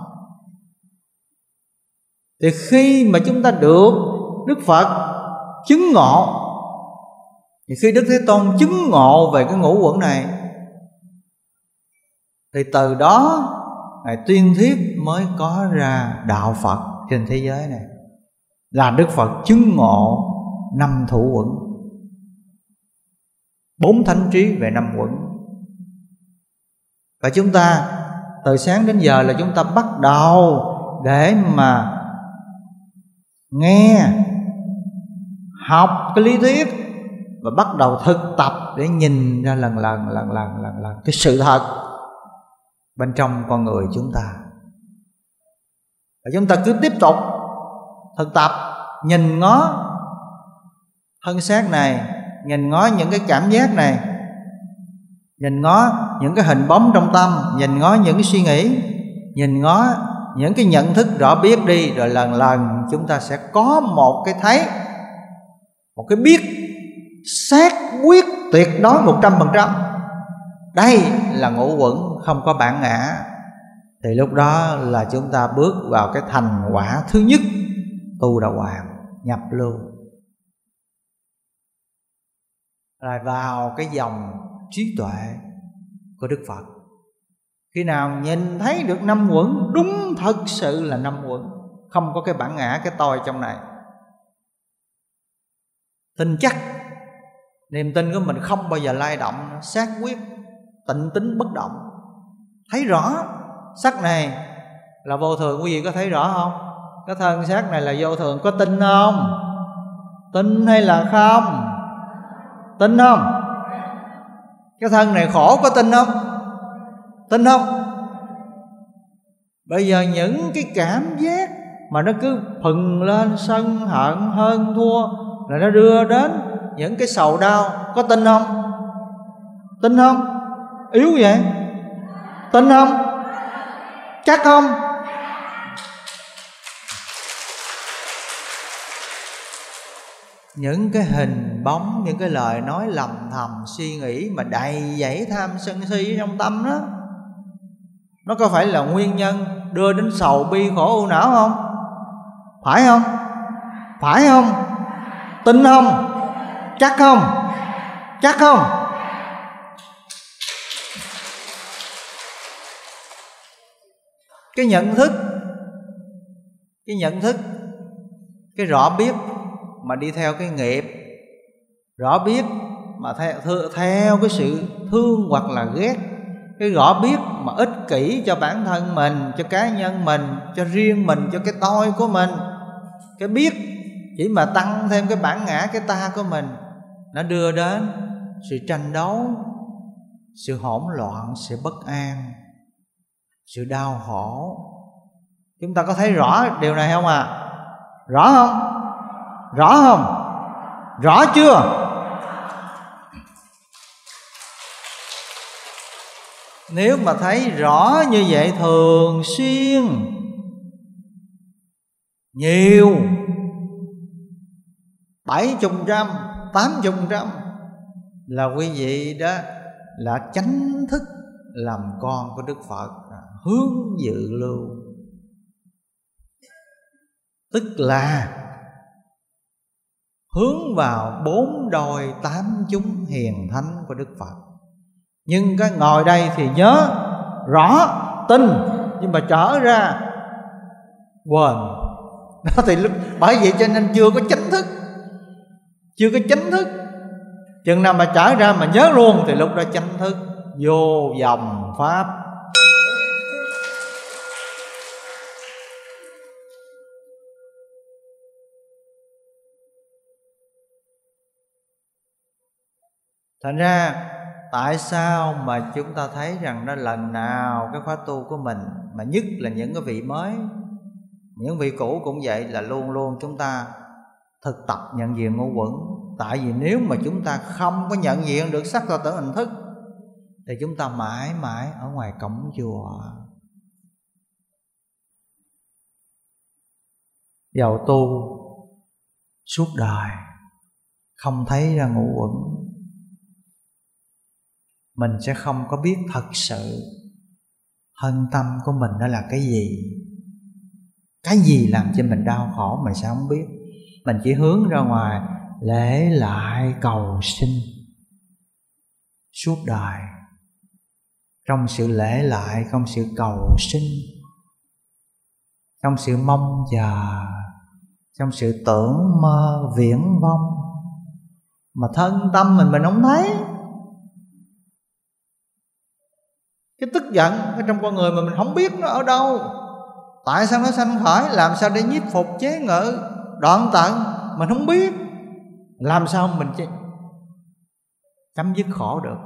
Thì khi mà chúng ta được Đức Phật chứng ngộ, thì khi Đức Thế Tôn chứng ngộ về cái ngũ uẩn này, thì từ đó Ngài tuyên thuyết mới có ra đạo Phật trên thế giới này. Là Đức Phật chứng ngộ 5 thủ uẩn, 4 thánh trí về 5 uẩn. Và chúng ta từ sáng đến giờ là chúng ta bắt đầu để mà nghe, học cái lý thuyết và bắt đầu thực tập để nhìn ra lần lần cái sự thật bên trong con người chúng ta. Và chúng ta cứ tiếp tục thực tập, nhìn ngó thân xác này, nhìn ngó những cái cảm giác này, nhìn ngó những cái hình bóng trong tâm, nhìn ngó những cái suy nghĩ, nhìn ngó những cái nhận thức rõ biết đi. Rồi lần lần chúng ta sẽ có một cái thấy, một cái biết xác quyết tuyệt đối 100%. Đây là ngũ uẩn, không có bản ngã. Thì lúc đó là chúng ta bước vào cái thành quả thứ nhất, tu đạo hoàng. nhập lưu, lại vào cái dòng trí tuệ của Đức Phật. Khi nào nhìn thấy được năm uẩn, đúng thật sự là năm uẩn, không có cái bản ngã, cái tôi trong này. Tin chắc, niềm tin của mình không bao giờ lay động, xác quyết, tịnh tính bất động. Thấy rõ sắc này là vô thường, quý vị có thấy rõ không? Cái thân xác này là vô thường, có tin không? Tin hay là không? Tin không? Cái thân này khổ, có tin không? Tin không? Bây giờ những cái cảm giác mà nó cứ phừng lên, sân hận, hơn thua, là nó đưa đến những cái sầu đau, có tin không? Tin không? Yếu vậy? Tin không? Chắc không? Những cái hình bóng, những cái lời nói lầm thầm, suy nghĩ mà đầy dẫy tham sân si trong tâm đó, nó có phải là nguyên nhân đưa đến sầu bi khổ ưu não không? Phải không? Phải không? Tin không? Chắc không? Chắc không? Cái nhận thức, cái rõ biết mà đi theo cái nghiệp, rõ biết mà theo cái sự thương hoặc là ghét, cái rõ biết mà ích kỷ cho bản thân mình, cho cá nhân mình, cho riêng mình, cho cái tôi của mình. Cái biết chỉ mà tăng thêm cái bản ngã, cái ta của mình, nó đưa đến sự tranh đấu, sự hỗn loạn, sự bất an, sự đau khổ. Chúng ta có thấy rõ điều này không ạ? Rõ không? Rõ không? Rõ chưa? Nếu mà thấy rõ như vậy thường xuyên, nhiều, 70%, 80%, là quý vị đó là chánh thức làm con của Đức Phật, hướng dự lưu. Tức là hướng vào 4 đôi 8 chúng hiền thánh của Đức Phật. Nhưng cái ngồi đây thì nhớ rõ, tin, nhưng mà trở ra quên. Đó thì bởi vậy cho nên chưa có chánh thức. Chưa có chánh thức. Chừng nào mà trở ra mà nhớ luôn thì lúc đó chánh thức, vô dòng pháp. Thành ra tại sao mà chúng ta thấy rằng đó lần nào cái khóa tu của mình, mà nhất là những cái vị mới, những vị cũ cũng vậy, là luôn luôn chúng ta thực tập nhận diện ngũ uẩn. Tại vì nếu mà chúng ta không có nhận diện được sắc thọ tưởng hành thức thì chúng ta mãi mãi ở ngoài cổng chùa, giàu tu suốt đời không thấy ra ngũ uẩn. Mình sẽ không có biết thật sự thân tâm của mình đó là cái gì. Cái gì làm cho mình đau khổ mình sẽ không biết. Mình chỉ hướng ra ngoài lễ lại cầu sinh suốt đời, trong sự lễ lại, trong sự cầu sinh, trong sự mong chờ, trong sự tưởng mơ viễn vông. Mà thân tâm mình không thấy. Cái tức giận ở trong con người mà mình không biết nó ở đâu, tại sao nó sanh khởi, làm sao để nhiếp phục chế ngự đoạn tận, mình không biết. Làm sao mình chấm dứt khổ được?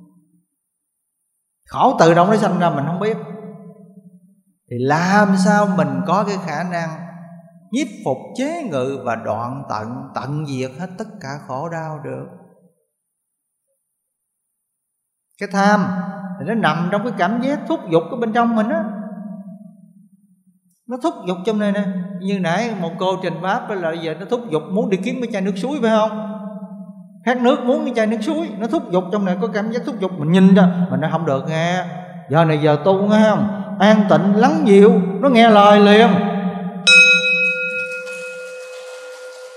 Khổ từ đâu nó sanh ra mình không biết. Thì làm sao mình có cái khả năng nhiếp phục chế ngự và đoạn tận diệt hết tất cả khổ đau được? Cái tham thì nó nằm trong cái cảm giác thúc giục ở bên trong mình á. Nó thúc giục trong này nè. Như nãy một cô trình pháp là giờ nó thúc giục muốn đi kiếm cái chai nước suối, phải không? Khát nước muốn cái chai nước suối, nó thúc giục trong này, có cảm giác thúc giục. Mình nhìn ra, mình nói không được nghe, giờ này giờ tu nghe không? An tịnh lắng dịu, nó nghe lời liền.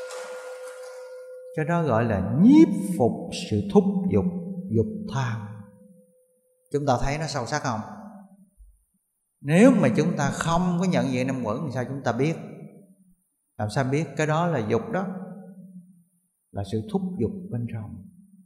Cái đó gọi là nhiếp phục sự thúc dục, dục tham. Chúng ta thấy nó sâu sắc không? Nếu mà chúng ta không có nhận diện năm uẩn thì sao chúng ta biết? Làm sao biết cái đó là dục đó? Là sự thúc dục bên trong.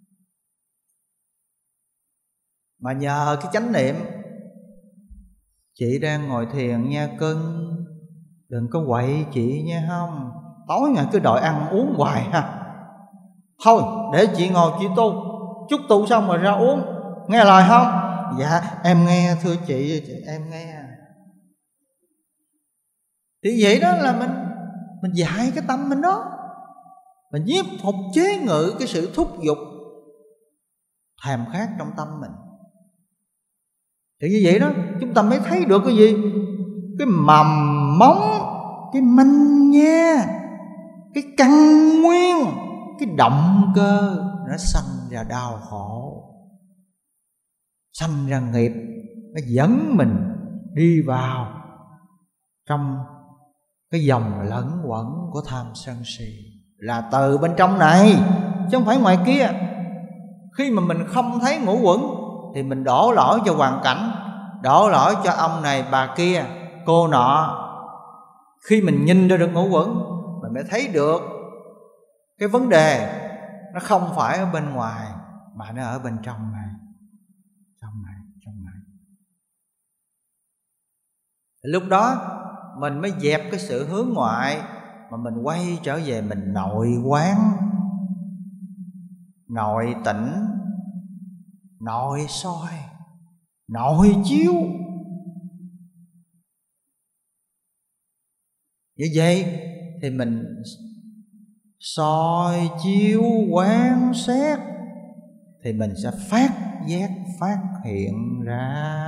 Mà nhờ cái chánh niệm. Chị đang ngồi thiền nha cưng, đừng có quậy chị nha không. Tối ngày cứ đòi ăn uống hoài ha. Thôi để chị ngồi chị tu, chút tu xong rồi ra uống, nghe lời không? Dạ em nghe thưa chị em nghe. Thì vậy đó là mình dạy cái tâm mình đó. Mình nhiếp phục chế ngự cái sự thúc dục thèm khát trong tâm mình. Thì như vậy đó chúng ta mới thấy được cái gì? Cái mầm móng, cái manh nha, cái căn nguyên, cái động cơ nó sanh ra đau khổ, sanh ra nghiệp. Nó dẫn mình đi vào trong cái dòng lẫn quẩn của tham sân si. Là từ bên trong này chứ không phải ngoài kia. Khi mà mình không thấy ngũ uẩn thì mình đổ lỗi cho hoàn cảnh, đổ lỗi cho ông này bà kia, cô nọ. Khi mình nhìn ra được ngũ uẩn, mình mới thấy được cái vấn đề nó không phải ở bên ngoài mà nó ở bên trong này. Trong này. Lúc đó mình mới dẹp cái sự hướng ngoại, mà mình quay trở về mình nội quán, nội tỉnh, nội soi, nội chiếu. Như vậy thì mình soi chiếu quán xét thì mình sẽ phát giác, phát hiện ra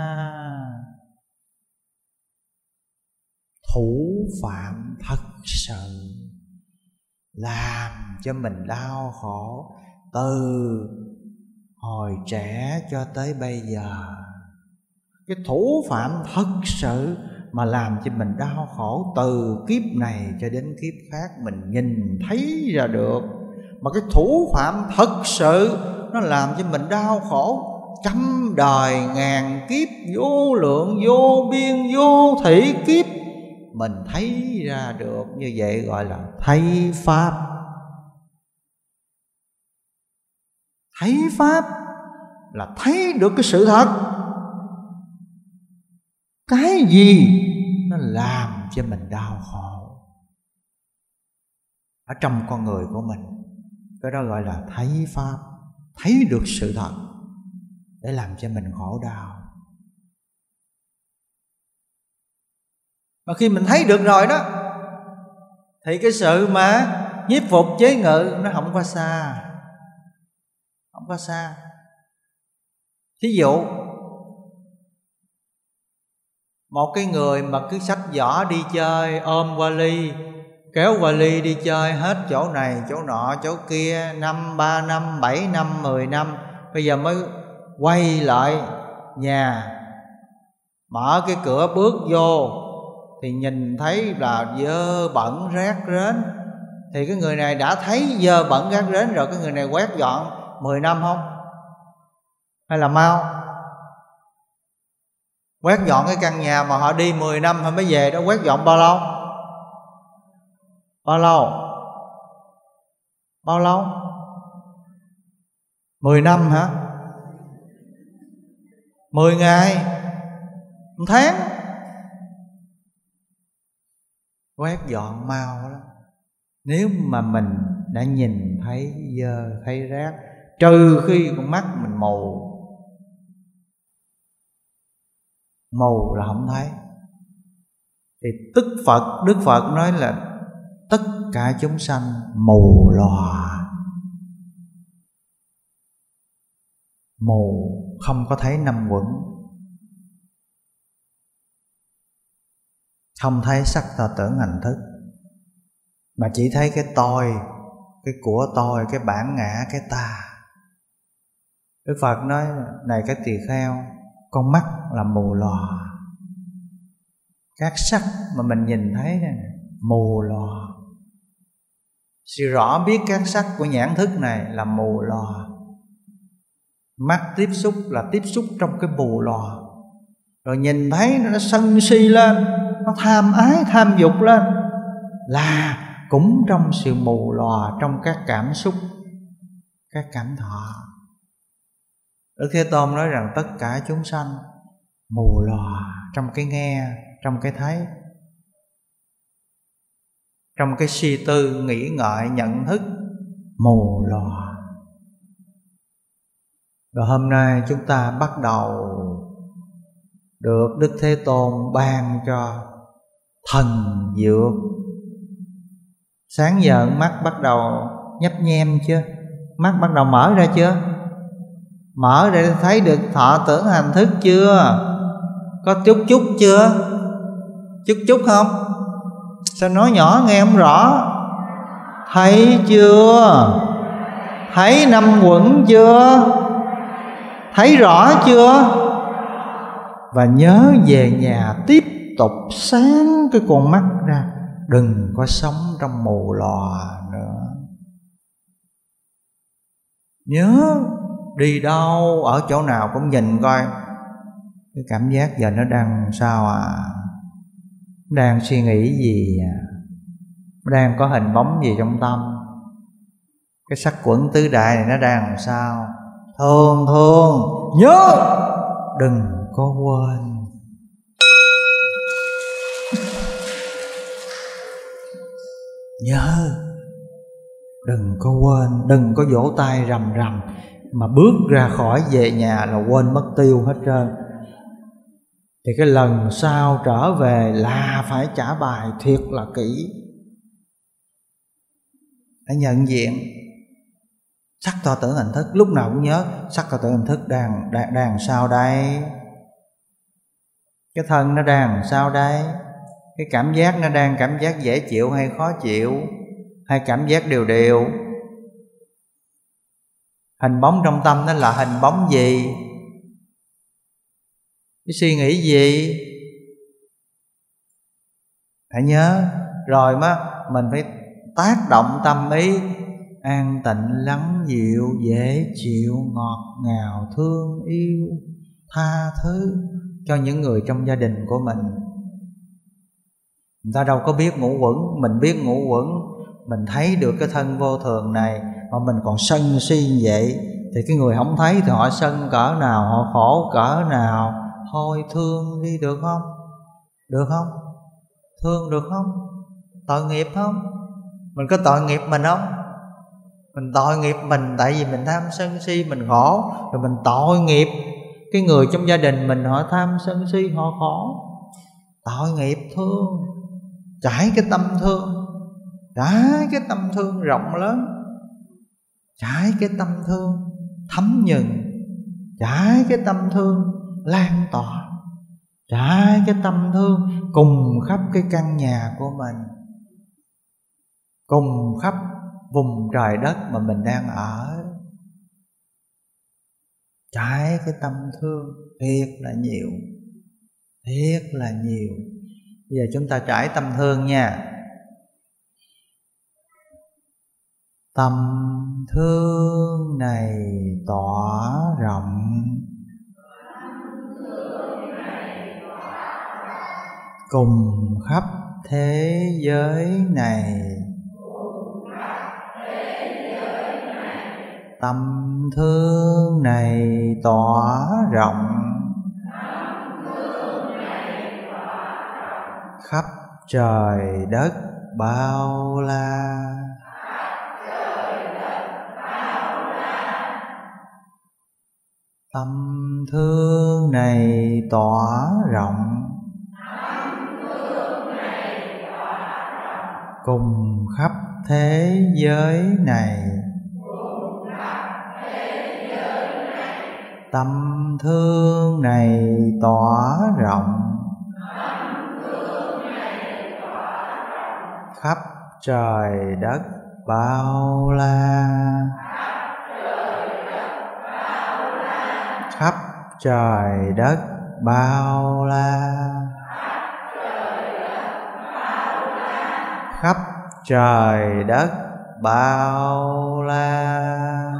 thủ phạm thật sự làm cho mình đau khổ từ hồi trẻ cho tới bây giờ. Cái thủ phạm thật sự mà làm cho mình đau khổ từ kiếp này cho đến kiếp khác mình nhìn thấy ra được. Mà cái thủ phạm thật sự nó làm cho mình đau khổ trăm đời ngàn kiếp, vô lượng vô biên vô thỉ kiếp, mình thấy ra được. Như vậy gọi là thấy pháp. Thấy pháp là thấy được cái sự thật. Cái gì nó làm cho mình đau khổ ở trong con người của mình, cái đó gọi là thấy pháp. Thấy được sự thật để làm cho mình khổ đau. Mà khi mình thấy được rồi đó thì cái sự mà nhiếp phục chế ngự nó không có xa. Không có xa. Thí dụ một cái người mà cứ xách giỏ đi chơi, ôm vali, kéo vali đi chơi hết chỗ này, chỗ nọ, chỗ kia, 5, 3 năm, 7 năm, 10 năm, bây giờ mới quay lại nhà, mở cái cửa bước vô thì nhìn thấy là dơ bẩn rác rến. Thì cái người này đã thấy dơ bẩn rác rến rồi, cái người này quét dọn 10 năm không? Hay là mau? Quét dọn cái căn nhà mà họ đi 10 năm họ mới về đó, quét dọn bao lâu? Bao lâu? Bao lâu? 10 năm hả? 10 ngày? 1 tháng? Quét dọn mau lắm. Nếu mà mình đã nhìn thấy dơ, thấy rác, trừ khi con mắt mình mù. Mù là không thấy. Thì Đức Phật nói là tất cả chúng sanh mù lòa. Mù không có thấy năm uẩn, không thấy sắc tà tưởng hành thức, mà chỉ thấy cái tôi, cái của tôi, cái bản ngã, cái ta. Đức Phật nói này cái tỳ kheo, con mắt là mù lòa. Các sắc mà mình nhìn thấy này, mù lòa. Sự rõ biết các sắc của nhãn thức này là mù lòa. Mắt tiếp xúc là tiếp xúc trong cái mù lòa, rồi nhìn thấy nó sân si lên, nó tham ái tham dục lên, là cũng trong sự mù lòa trong các cảm xúc, các cảm thọ. Đức Thế Tôn nói rằng tất cả chúng sanh mù lòa trong cái nghe, trong cái thấy, trong cái suy tư, nghĩ ngợi, nhận thức, mù lòa. Rồi hôm nay chúng ta bắt đầu được Đức Thế Tôn ban cho thần dược. Sáng giờ mắt bắt đầu nhấp nhem chưa? Mắt bắt đầu mở ra chưa? Mở để thấy được thọ tưởng hành thức chưa? Có chút chút chưa? Chút chút không? Sao nói nhỏ nghe không rõ? Thấy chưa? Thấy năm quẩn chưa? Thấy rõ chưa? Và nhớ về nhà tiếp tục sáng cái con mắt ra, đừng có sống trong mù lòa nữa. Nhớ đi đâu, ở chỗ nào cũng nhìn coi cái cảm giác giờ nó đang sao đang suy nghĩ gì đang có hình bóng gì trong tâm. Cái sắc quẩn tứ đại này nó đang làm sao? Thường thường nhớ, đừng có quên. Nhớ, đừng có quên. Đừng có vỗ tay rầm rầm mà bước ra khỏi về nhà là quên mất tiêu hết trơn. Thì cái lần sau trở về là phải trả bài thiệt là kỹ. Hãy nhận diện sắc thọ tưởng hành thức, lúc nào cũng nhớ sắc thọ tưởng hành thức đang sao đây? Cái thân nó đang sao đây? Cái cảm giác nó đang cảm giác dễ chịu hay khó chịu, hay cảm giác đều đều? Hình bóng trong tâm nó là hình bóng gì? Cái suy nghĩ gì? Hãy nhớ. Rồi mình phải tác động tâm ý an tịnh, lắng dịu, dễ chịu, ngọt ngào, thương yêu, tha thứ cho những người trong gia đình của mình. Người ta đâu có biết ngũ uẩn, mình biết ngũ uẩn, mình thấy được cái thân vô thường này mà mình còn sân si như vậy, thì cái người không thấy thì họ sân cỡ nào, họ khổ cỡ nào. Thôi thương đi được không? Được không? Thương được không? Tội nghiệp không? Mình có tội nghiệp mình không? Mình tội nghiệp mình tại vì mình tham sân si, mình khổ. Rồi mình tội nghiệp cái người trong gia đình mình, họ tham sân si, họ khổ. Tội nghiệp, thương. Trải cái tâm thương, trải cái tâm thương rộng lớn, trải cái tâm thương thấm nhuần, trải cái tâm thương lan tỏa, trải cái tâm thương cùng khắp cái căn nhà của mình, cùng khắp vùng trời đất mà mình đang ở. Trải cái tâm thương thiệt là nhiều, thiệt là nhiều. Bây giờ chúng ta trải tâm thương nha. Tâm thương này tỏa rộng, cùng khắp thế giới này. Tâm thương này tỏa rộng, khắp trời đất bao la. Tâm thương này tỏa rộng, cùng khắp thế giới này. Tâm thương này tỏa rộng, khắp trời đất bao la. Khắp trời đất bao la. Khắp trời đất bao la.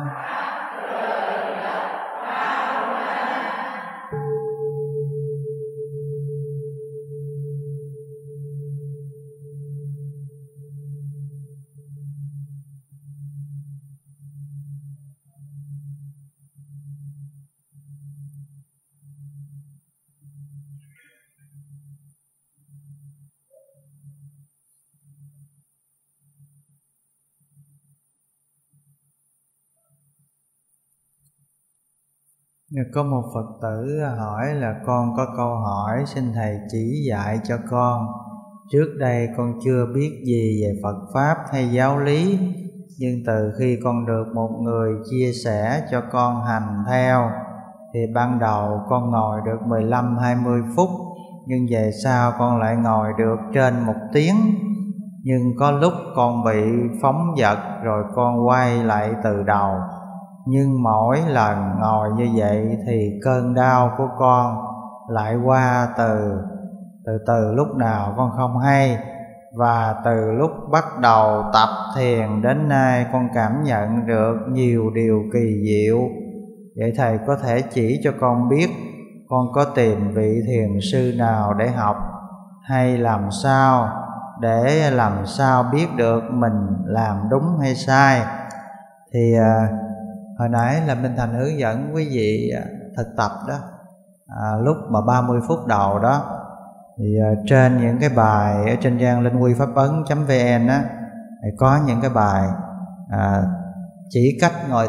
Có một Phật tử hỏi là con có câu hỏi xin Thầy chỉ dạy cho con. Trước đây con chưa biết gì về Phật Pháp hay giáo lý, nhưng từ khi con được một người chia sẻ cho con hành theo thì ban đầu con ngồi được 15-20 phút, nhưng về sau con lại ngồi được trên 1 tiếng. Nhưng có lúc con bị phóng dật rồi con quay lại từ đầu. Nhưng mỗi lần ngồi như vậy thì cơn đau của con lại qua từ lúc nào con không hay. Và từ lúc bắt đầu tập thiền đến nay con cảm nhận được nhiều điều kỳ diệu. Vậy Thầy có thể chỉ cho con biết con có tìm vị thiền sư nào để học, hay làm sao biết được mình làm đúng hay sai? Thì hồi nãy là Minh Thành hướng dẫn quý vị thực tập đó, lúc mà 30 phút đầu đó, thì trên những cái bài ở trên trang linh quy pháp ấn.vn á, thì có những cái bài chỉ cách ngồi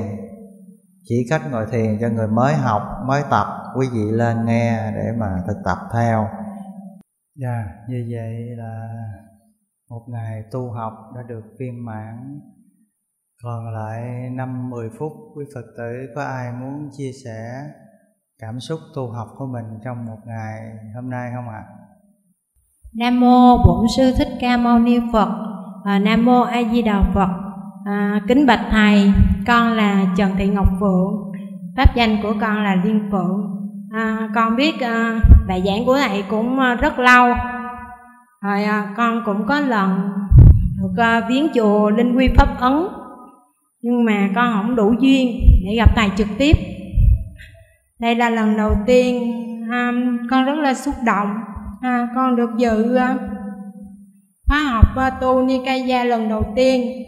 thiền cho người mới học, mới tập. Quý vị lên nghe để mà thực tập theo. Như vậy là một ngày tu học đã được viên mãn. Còn lại 5-10 phút, quý Phật tử có ai muốn chia sẻ cảm xúc tu học của mình trong một ngày hôm nay không ạ? Nam mô Bổn Sư Thích Ca Mâu Ni Phật. Nam mô A Di Đà Phật. Kính bạch Thầy, con là Trần Thị Ngọc Phượng, pháp danh của con là Liên Phượng. Con biết bài giảng của Thầy cũng rất lâu rồi. Con cũng có lần được viếng chùa Linh Quy Pháp Ấn, nhưng mà con không đủ duyên để gặp Thầy trực tiếp. Đây là lần đầu tiên con rất là xúc động. Con được dự khóa học tu Nikaya lần đầu tiên.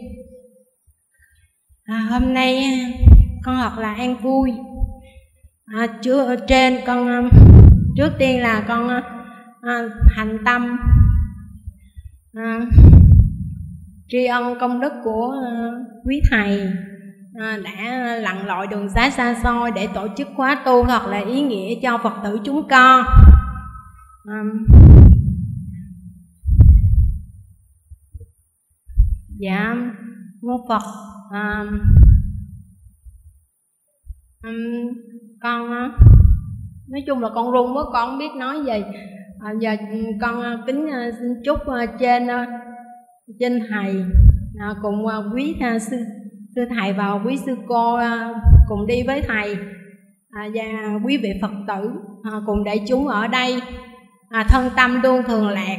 Hôm nay con thật là an vui. Trước tiên là con hành tâm tri ân công đức của quý Thầy đã lặn lội đường xá xa xôi để tổ chức khóa tu thật là ý nghĩa cho Phật tử chúng con. Mô Phật. Con nói chung là con run quá, con không biết nói gì. Giờ con kính xin chúc trên Thầy cùng quý sư Thầy và quý sư cô cùng đi với Thầy và quý vị Phật tử cùng đại chúng ở đây thân tâm luôn thường lạc,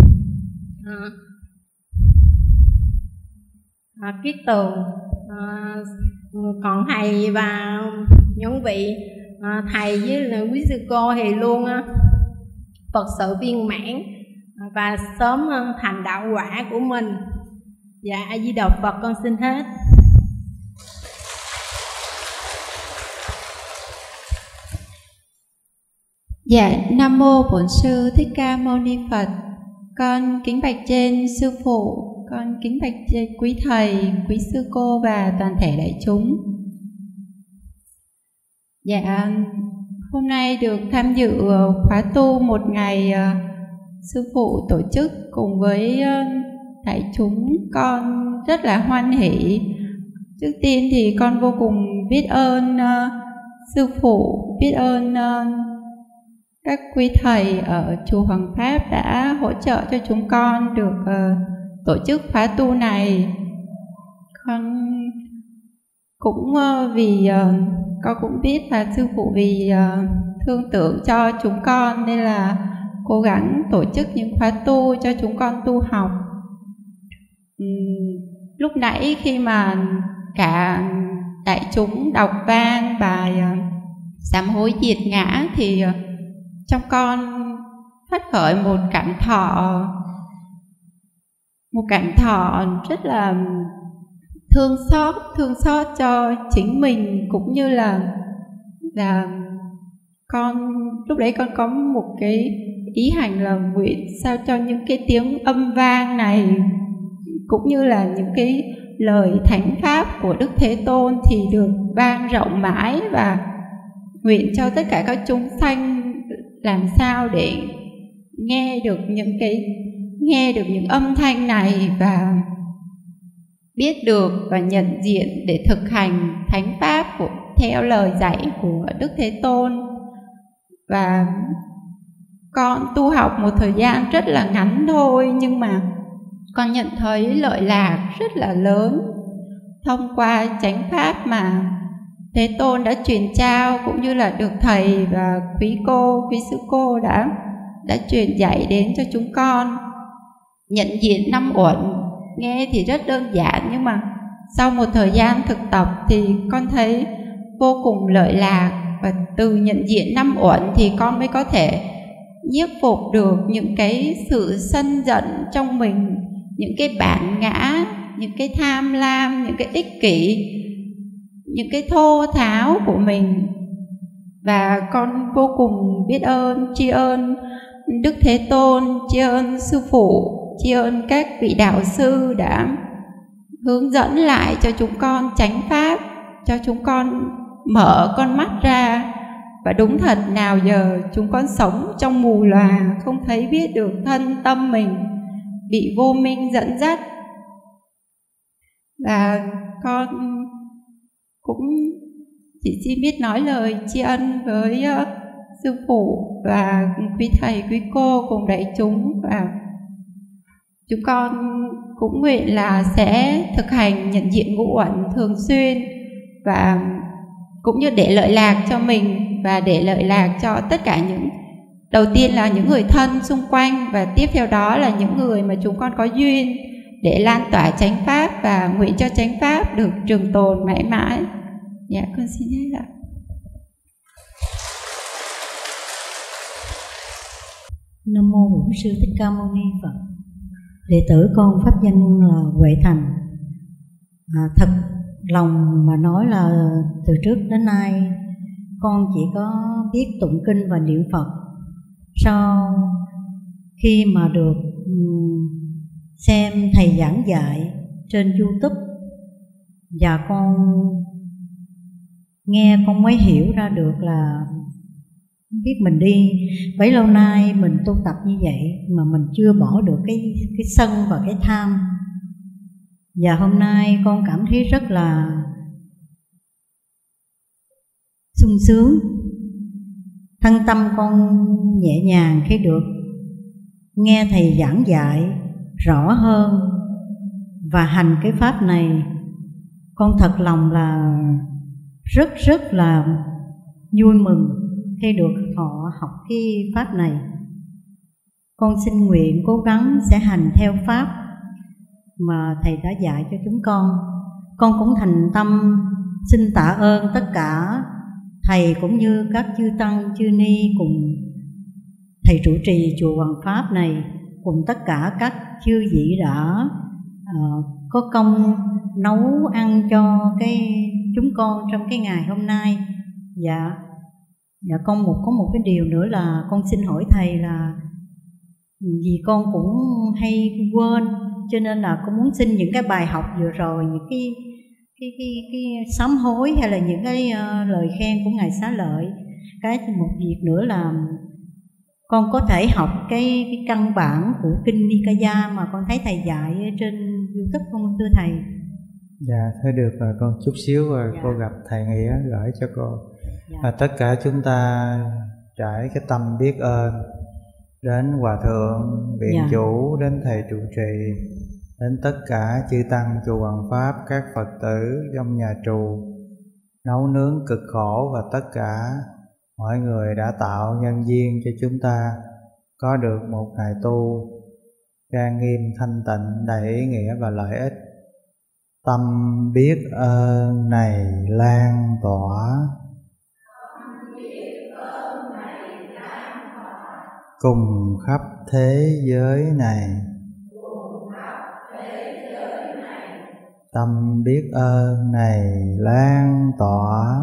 kiết tường. Còn Thầy và những vị Thầy với là quý sư cô thì luôn Phật sự viên mãn và sớm thành đạo quả của mình. A Di Đà Phật, con xin hết. Nam mô Bổn Sư Thích Ca Mâu Ni Phật. Con kính bạch trên sư phụ, con kính bạch trên quý Thầy, quý sư cô và toàn thể đại chúng. Hôm nay được tham dự khóa tu một ngày sư phụ tổ chức cùng với đại chúng, con rất là hoan hỷ. Trước tiên thì con vô cùng biết ơn sư phụ, biết ơn các quý Thầy ở chùa Hoàng Pháp đã hỗ trợ cho chúng con được tổ chức khóa tu này. Con cũng con cũng biết là sư phụ vì thương tưởng cho chúng con nên là cố gắng tổ chức những khóa tu cho chúng con tu học. lúc nãy khi mà cả đại chúng đọc vang bài sám hối diệt ngã thì trong con phát khởi một cảm thọ rất là thương xót cho chính mình, cũng như là con lúc đấy con có một cái ý hành là nguyện sao cho những cái tiếng âm vang này cũng như là những cái lời thánh pháp của Đức Thế Tôn thì được vang rộng mãi, và nguyện cho tất cả các chúng sanh làm sao để nghe được những âm thanh này và biết được và nhận diện để thực hành thánh pháp theo lời dạy của Đức Thế Tôn. Và con tu học một thời gian rất là ngắn thôi, nhưng mà con nhận thấy lợi lạc rất là lớn thông qua chánh pháp mà Thế Tôn đã truyền trao, cũng như là được thầy và quý sư cô đã truyền dạy đến cho chúng con. Nhận diện năm uẩn nghe thì rất đơn giản, nhưng mà sau một thời gian thực tập thì con thấy vô cùng lợi lạc, và từ nhận diện năm uẩn thì con mới có thể nhiếp phục được những cái sự sân giận trong mình, những cái bản ngã, những cái tham lam, những cái ích kỷ, những cái thô tháo của mình. Và con vô cùng biết ơn, tri ân Đức Thế Tôn, tri ân Sư Phụ, tri ân các vị đạo sư đã hướng dẫn lại cho chúng con chánh pháp, cho chúng con mở con mắt ra. Và đúng thật, nào giờ chúng con sống trong mù lòa, không thấy biết được thân tâm mình bị vô minh dẫn dắt. Và con cũng chỉ xin biết nói lời tri ân với Sư Phụ và quý thầy, quý cô cùng đại chúng. Và chúng con cũng nguyện là sẽ thực hành nhận diện ngũ uẩn thường xuyên, và cũng như để lợi lạc cho mình và để lợi lạc cho tất cả đầu tiên là những người thân xung quanh, và tiếp theo đó là những người mà chúng con có duyên, để lan tỏa chánh pháp và nguyện cho chánh pháp được trường tồn mãi mãi. Dạ, con xin hết ạ. Nam mô Bổn Sư Thích Ca Mâu Ni Phật. Đệ tử con pháp danh là Huệ Thành. Thật lòng mà nói là từ trước đến nay con chỉ có biết tụng kinh và niệm Phật. Sau khi mà được xem thầy giảng dạy trên YouTube và con nghe, con mới hiểu ra được là biết mình đi bấy lâu nay mình tu tập như vậy mà mình chưa bỏ được cái sân và cái tham. Và hôm nay con cảm thấy rất là sung sướng, thân tâm con nhẹ nhàng khi được nghe thầy giảng dạy rõ hơn và hành cái pháp này. Con thật lòng là rất là vui mừng khi được thọ học cái pháp này. Con xin nguyện cố gắng sẽ hành theo pháp mà thầy đã dạy cho chúng con. Con cũng thành tâm xin tạ ơn tất cả thầy cũng như các chư tăng chư ni cùng thầy trụ trì chùa Hoàng Pháp này, cùng tất cả các chư vị đã có công nấu ăn cho chúng con trong cái ngày hôm nay. Dạ con có một cái điều nữa là con xin hỏi thầy là vì con cũng hay quên, cho nên là con muốn xin những cái bài học vừa rồi, những cái sám hối hay là những cái lời khen của Ngài Xá Lợi. Một việc nữa là con có thể học cái căn bản của kinh Nikaya mà con thấy thầy dạy trên YouTube không thưa thầy? Dạ thưa được, và con chút xíu rồi cô gặp thầy Nghĩa gửi cho cô. Và tất cả chúng ta trải cái tâm biết ơn đến Hòa Thượng, Viện Chủ, đến thầy trụ trì, đến tất cả chư tăng chùa Hoàng Pháp, các Phật tử trong nhà trù nấu nướng cực khổ, và tất cả mọi người đã tạo nhân duyên cho chúng ta có được một ngày tu trang nghiêm, thanh tịnh, đầy ý nghĩa và lợi ích. Tâm biết ơn này lan tỏa cùng khắp thế giới này. Tâm biết ơn này lan tỏa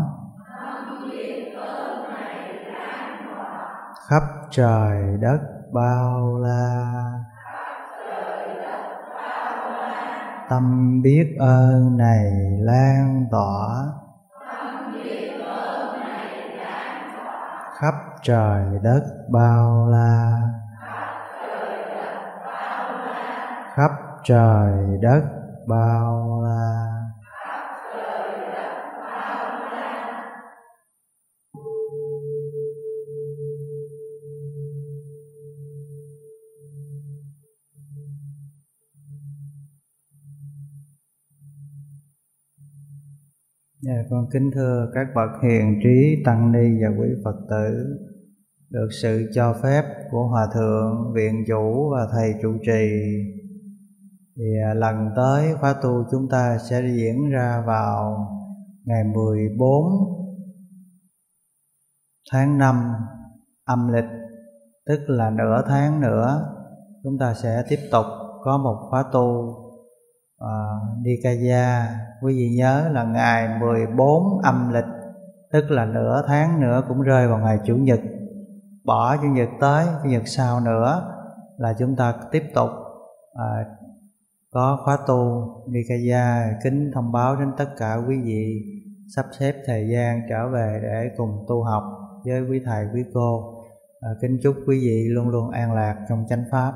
khắp trời đất bao la. Tâm biết ơn này lan tỏa khắp trời đất bao la. Khắp trời đất bao la. Con kính thưa các bậc hiền trí tăng ni và quý Phật tử, được sự cho phép của Hòa Thượng, Viện Chủ và Thầy trụ trì, thì lần tới khóa tu chúng ta sẽ diễn ra vào ngày 14 tháng 5 âm lịch, tức là nửa tháng nữa chúng ta sẽ tiếp tục có một khóa tu Nikaya. Quý vị nhớ là ngày 14 âm lịch, tức là nửa tháng nữa, cũng rơi vào ngày Chủ nhật. Bỏ Chủ nhật tới, Chủ nhật sau nữa là chúng ta tiếp tục có khóa tu Nikaya. Kính thông báo đến tất cả quý vị sắp xếp thời gian trở về để cùng tu học với quý thầy quý cô. Kính chúc quý vị luôn luôn an lạc trong chánh pháp.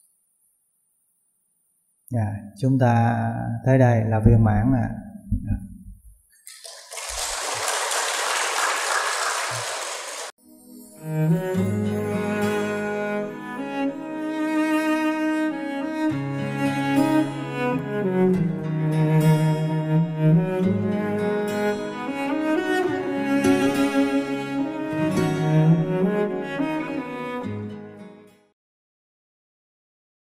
Chúng ta tới đây là viên mãn.